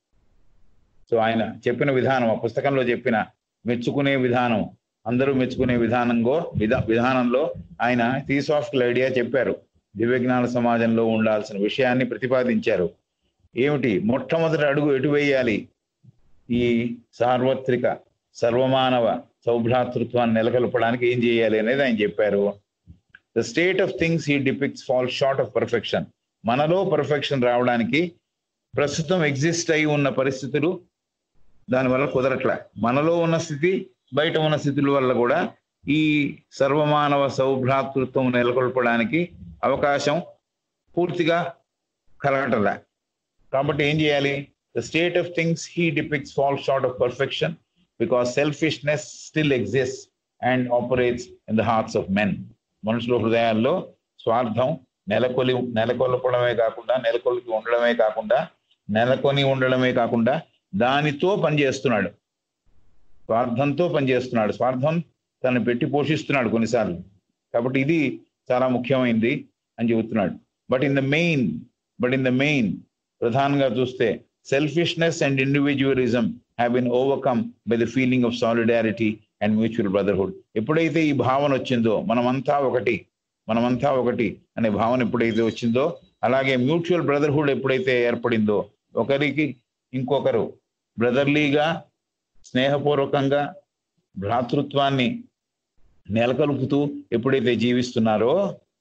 So ఆయన చెప్పిన విధానం, ఆ పుస్తకంలో చెప్పిన మెచ్చుకునే విధానం, అందరూ మెచ్చుకునే విధానంలో విధా విధానంలో ఆయన థియోసాఫికల్ ఐడియా చెప్పారు. దివ్యజ్ఞాన సమాజంలో ఉండాల్సిన విషయాన్ని ప్రతిపాదించారు. ఏమిటి మొట్టమొదటి అడుగు ఎటు వేయాలి? ఈ సార్వత్రిక సర్వమానవ సౌభ్రాతృత్వాన్ని నెలకొల్పడానికి ఏం చేయాలి అనేది ఆయన చెప్పారు. The state of things he depicts fall short of perfection. మనలో పర్ఫెక్షన్ రావడానికి ప్రస్తుతం ఎగ్జిస్ట్ అయి ఉన్న పరిస్థితులు దానివల్ల కుదరట్లే. మనలో ఉన్న స్థితి, బయట ఉన్న స్థితుల వల్ల కూడా ఈ సర్వమానవ సౌభ్రాతృత్వం నెలకొల్పడానికి అవకాశం పూర్తిగా కలగటలే. కాబట్టి ఏం చేయాలి? The state of things he depicts falls short of perfection because selfishness still exists and operates in the hearts of men. మనుషుల హృదయాల్లో స్వార్థం నెలకొలి నెలకొల్పడమే కాకుండా నెలకొలికి ఉండడమే కాకుండా నెలకొని ఉండడమే కాకుండా దానితో పనిచేస్తున్నాడు, స్వార్థంతో పనిచేస్తున్నాడు. స్వార్థం తను పెట్టి పోషిస్తున్నాడు కొన్నిసార్లు. కాబట్టి ఇది చాలా ముఖ్యమైనది అని చెబుతున్నాడు. But in the main but in the main ప్రధానంగా చూస్తే selfishness and individualism have been overcome by the feeling of solidarity and mutual brotherhood. ఎప్పుడైతే ఈ భావన వచ్చిందో, మనమంతా ఒకటి మనమంతా ఒకటి అనే భావన ఎప్పుడైతే వచ్చిందో, అలాగే మ్యూచువల్ బ్రదర్హుడ్ ఎప్పుడైతే ఏర్పడిందో, ఒకరికి ఇంకొకరు బ్రదర్లీగా స్నేహపూర్వకంగా భ్రాతృత్వాన్ని నెలకొల్పుతూ ఎప్పుడైతే జీవిస్తున్నారో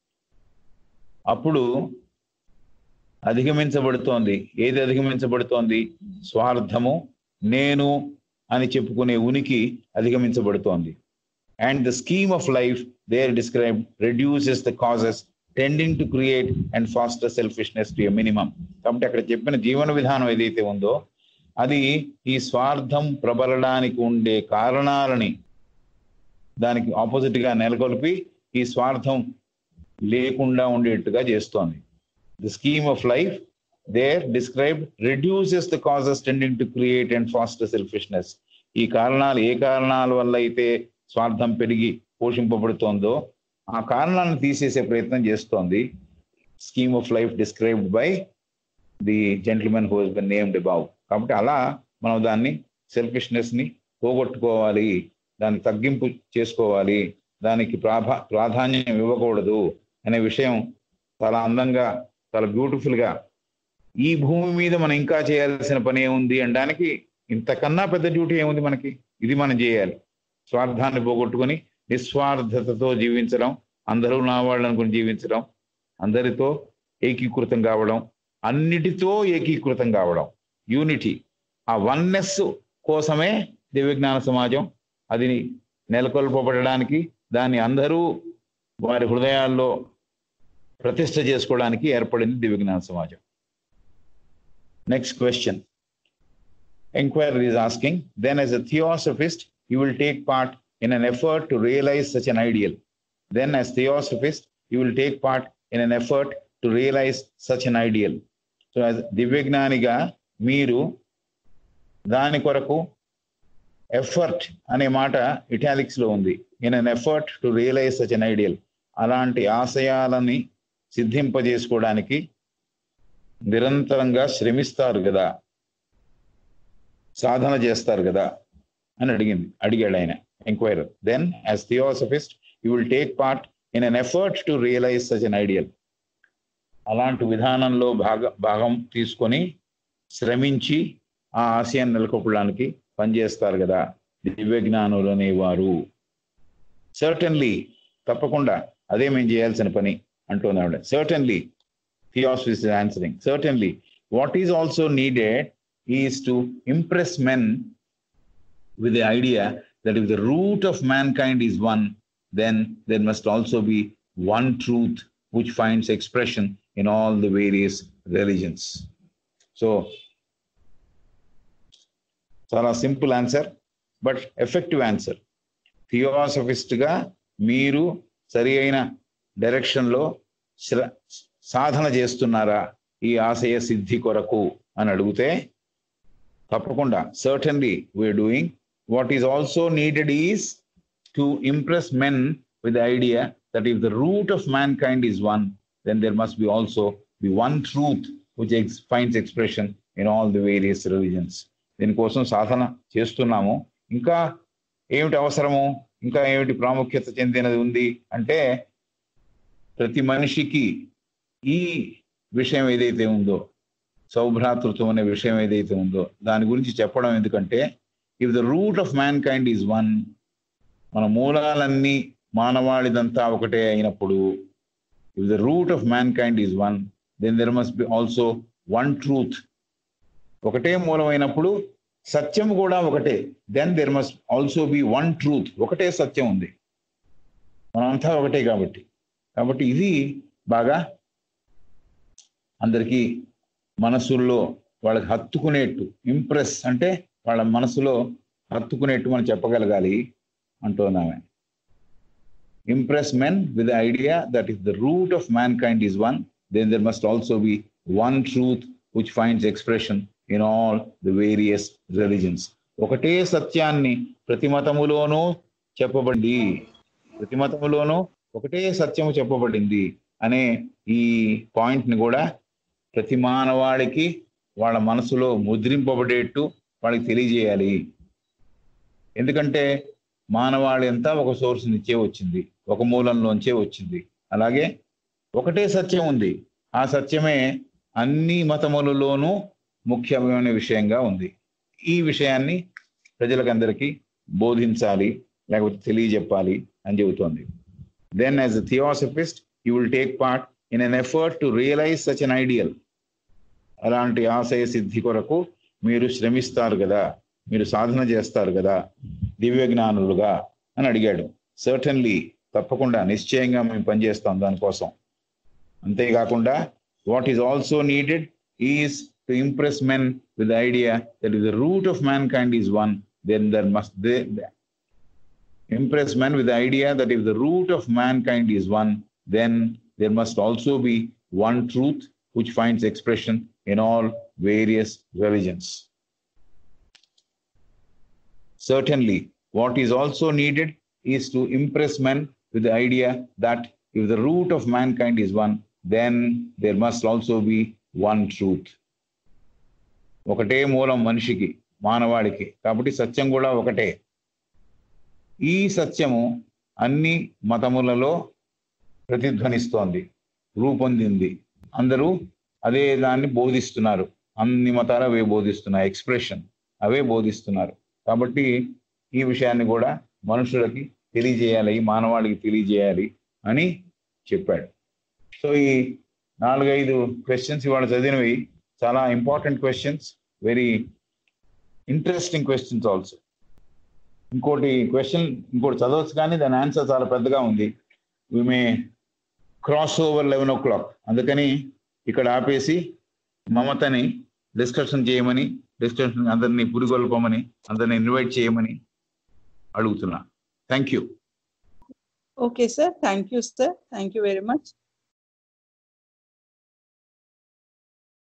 అప్పుడు అధిగమించబడుతోంది. ఏది అధిగమించబడుతోంది? స్వార్థము, నేను అని చెప్పుకునే ఉనికి అధిగమించబడుతోంది. And the scheme of life there describe reduces the causes tending to create and foster selfishness to a minimum. కాబట్టి అక్కడ చెప్పిన జీవన విధానం ఏదైతే ఉందో అది ఈ స్వార్థం ప్రబలడానికి ఉండే కారణాలని దానికి ఆపోజిట్గా నెలకొల్పి ఈ స్వార్థం లేకుండా ఉండేట్టుగా చేస్తోంది. The scheme of life there described reduces the causes tending to create and foster selfishness. ఈ కారణాలు ఏ కారణాల వల్ల అయితే స్వార్థం పెరిగి పోషింపబడుతోందో ఆ కారణాలను తీసేసే ప్రయత్నం చేస్తోంది. Scheme of life described by the gentlemen who has been named above. కాబట్టి అలా మనం దాన్ని సెల్ఫిష్నెస్ ని పోగొట్టుకోవాలి, దాన్ని తగ్గింపు చేసుకోవాలి, దానికి ప్రాధా ప్రాధాన్యం ఇవ్వకూడదు అనే విషయం చాలా అందంగా, చాలా బ్యూటిఫుల్ గా ఈ భూమి మీద మనం ఇంకా చేయాల్సిన పని ఏముంది అనడానికి ఇంతకన్నా పెద్ద డ్యూటీ ఏముంది మనకి? ఇది మనం చేయాలి. స్వార్థాన్ని పోగొట్టుకొని నిస్వార్థతతో జీవించడం, అందరూ నా వాళ్ళు అనుకుని జీవించడం, అందరితో ఏకీకృతం కావడం, అన్నిటితో ఏకీకృతం కావడం, యూనిటీ. ఆ వన్నెస్ కోసమే దివ్యజ్ఞాన సమాజం అది నెలకొల్పబడడానికి, దాన్ని అందరూ వారి హృదయాల్లో ప్రతిష్ఠ చేసుకోవడానికి ఏర్పడింది దివ్యజ్ఞాన సమాజం. Next question enquiry is asking, then as a theosophist you will take part in an effort to realise such an ideal. Then as theosophist you will take part in an effort to realise such an ideal. So as దివ్యజ్ఞానిగా మీరు దాని కొరకు effort అనే మాట italics లో ఉంది. In an effort to realise such an ideal, అలాంటి ఆశయాలని సిద్ధింపజేసుకోవడానికి నిరంతరంగా శ్రమిస్తారు కదా, సాధన చేస్తారు కదా అని అడిగింది అడిగాడు ఆయన enquirer. Then as theosophist you will take part in an effort to realise such an ideal. అలాంటి విధానంలో భాగ భాగం తీసుకొని శ్రమించి ఆ ఆశయాన్ని నెలకొల్పడానికి పనిచేస్తారు కదా దివ్య జ్ఞానులు అనేవారు. సర్టన్లీ, తప్పకుండా అదే మేము చేయాల్సిన పని అంటున్నాం ఆవిడ. Certainly theosophist is answering, certainly what is also needed is to impress men with the idea that if the root of mankind is one, then there must also be one truth which finds expression in all the various religions. So, చాలా simple answer but effective answer. Theosophist గా మీరు సరి అయిన direction లో సాధన చేస్తున్నారా ఈ ఆశయ సిద్ధి కొరకు అని అడిగితే తప్పకుండా certainly we're doing. What is also needed is to impress men with the idea that if the root of mankind is one, then there must be also be one truth which ex- finds expression in all the various religions. దీనికోసం సాధన చేస్తున్నాము. ఇంకా ఏమిటి అవసరము, ఇంకా ఏమిటి ప్రాముఖ్యత చెందినది ఉంది అంటే ప్రతి మనిషికి ఈ విషయం ఏదైతే ఉందో, సౌభ్రాతృత్వం అనే విషయం ఏదైతే ఉందో దాని గురించి చెప్పడం. ఎందుకంటే if the root of mankind is one, మన మూలాలన్నీ మానవాళిదంతా ఒకటే అయినప్పుడు, if the root of mankind is one, then there must be also one truth. ఒకటే మూలమైనప్పుడు సత్యం కూడా ఒకటే, then there must also be one truth. ఒకటే సత్యం ఉంది, మనంతా ఒకటే కాబట్టి. కాబట్టి ఇది బాగా అందరికీ మనసుల్లో వాళ్ళకి హత్తుకునేట్టు, ఇంప్రెస్ అంటే వాళ్ళ మనసులో హత్తుకునేట్టు మనం చెప్పగలగాలి అంటున్నామే. Impress men with the idea that if the root of mankind is one, then there must also be one truth which finds expression in all the various religions. ఒకటే సత్యాన్ని ప్రతి మతములోనూ చెప్పబడింది, ప్రతి మతములోనూ ఒకటే సత్యము చెప్పబడింది అనే ఈ పాయింట్ని కూడా ప్రతి మానవాళికి వాళ్ళ మనసులో ముద్రింపబడేట్టు వాళ్ళకి తెలియజేయాలి. ఎందుకంటే మానవాళి అంతా ఒక సోర్స్ నుంచే వచ్చింది, ఒక మూలంలోంచే వచ్చింది. అలాగే ఒకటే సత్యం ఉంది, ఆ సత్యమే అన్ని మతములలోనూ ముఖ్యమైన విషయంగా ఉంది. ఈ విషయాన్ని ప్రజలకందరికీ బోధించాలి, లేకపోతే తెలియజెప్పాలి అని చెబుతోంది. Then as a theosophist you will take part in an effort to realise such an ideal. అలాంటి ఆశయ సిద్ధి కొరకు మీరు శ్రమిస్తారు కదా, మీరు సాధన చేస్తారు కదా దివ్య జ్ఞానులుగా అని అడిగాడు. సర్టన్లీ తప్పకుండా నిశ్చయంగా మేము పనిచేస్తాం దానికోసం. అంతేకాకుండా what is also needed is to impress men with idea that is the root of mankind is one, then there must they impress men with idea that if the root of mankind is one, then there must also be one truth which finds expression in all various religions. Certainly, what is also needed is to impress men with the idea that if the root of mankind is one, then there must also be one truth. ఒకటే మూలం మనిషికి, మానవాళికి, కాబట్టి సత్యం కూడా ఒకటే. ఈ సత్యము అన్ని మతములలో ప్రతిధ్వనిస్తోంది, రూపొందింది. అందరూ అదే దాన్ని బోధిస్తున్నారు, అన్ని మతాలు అవే బోధిస్తున్నాయి, ఎక్స్ప్రెషన్ అవే బోధిస్తున్నారు. కాబట్టి ఈ విషయాన్ని కూడా మనుషులకి తెలియజేయాలి, మానవాళికి తెలియజేయాలి అని చెప్పాడు. సో ఈ నాలుగైదు క్వశ్చన్స్ ఇవాళ చదివినవి చాలా important questions, very interesting questions also. ఇంకోటి క్వశ్చన్ ఇంకోటి చదవచ్చు కానీ దాని ఆన్సర్ చాలా పెద్దగా ఉంది. We may cross over eleven o'clock, అందుకని ఇక్కడ ఆపేసి మమతని డిస్కషన్ చేయమని, డిస్కషన్ అందరినీ పురిగొల్పమని, అందరినీ ఇన్వైట్ చేయమని అడుగుతున్నా. Thank you. Okay sir, thank you sir, thank you very much.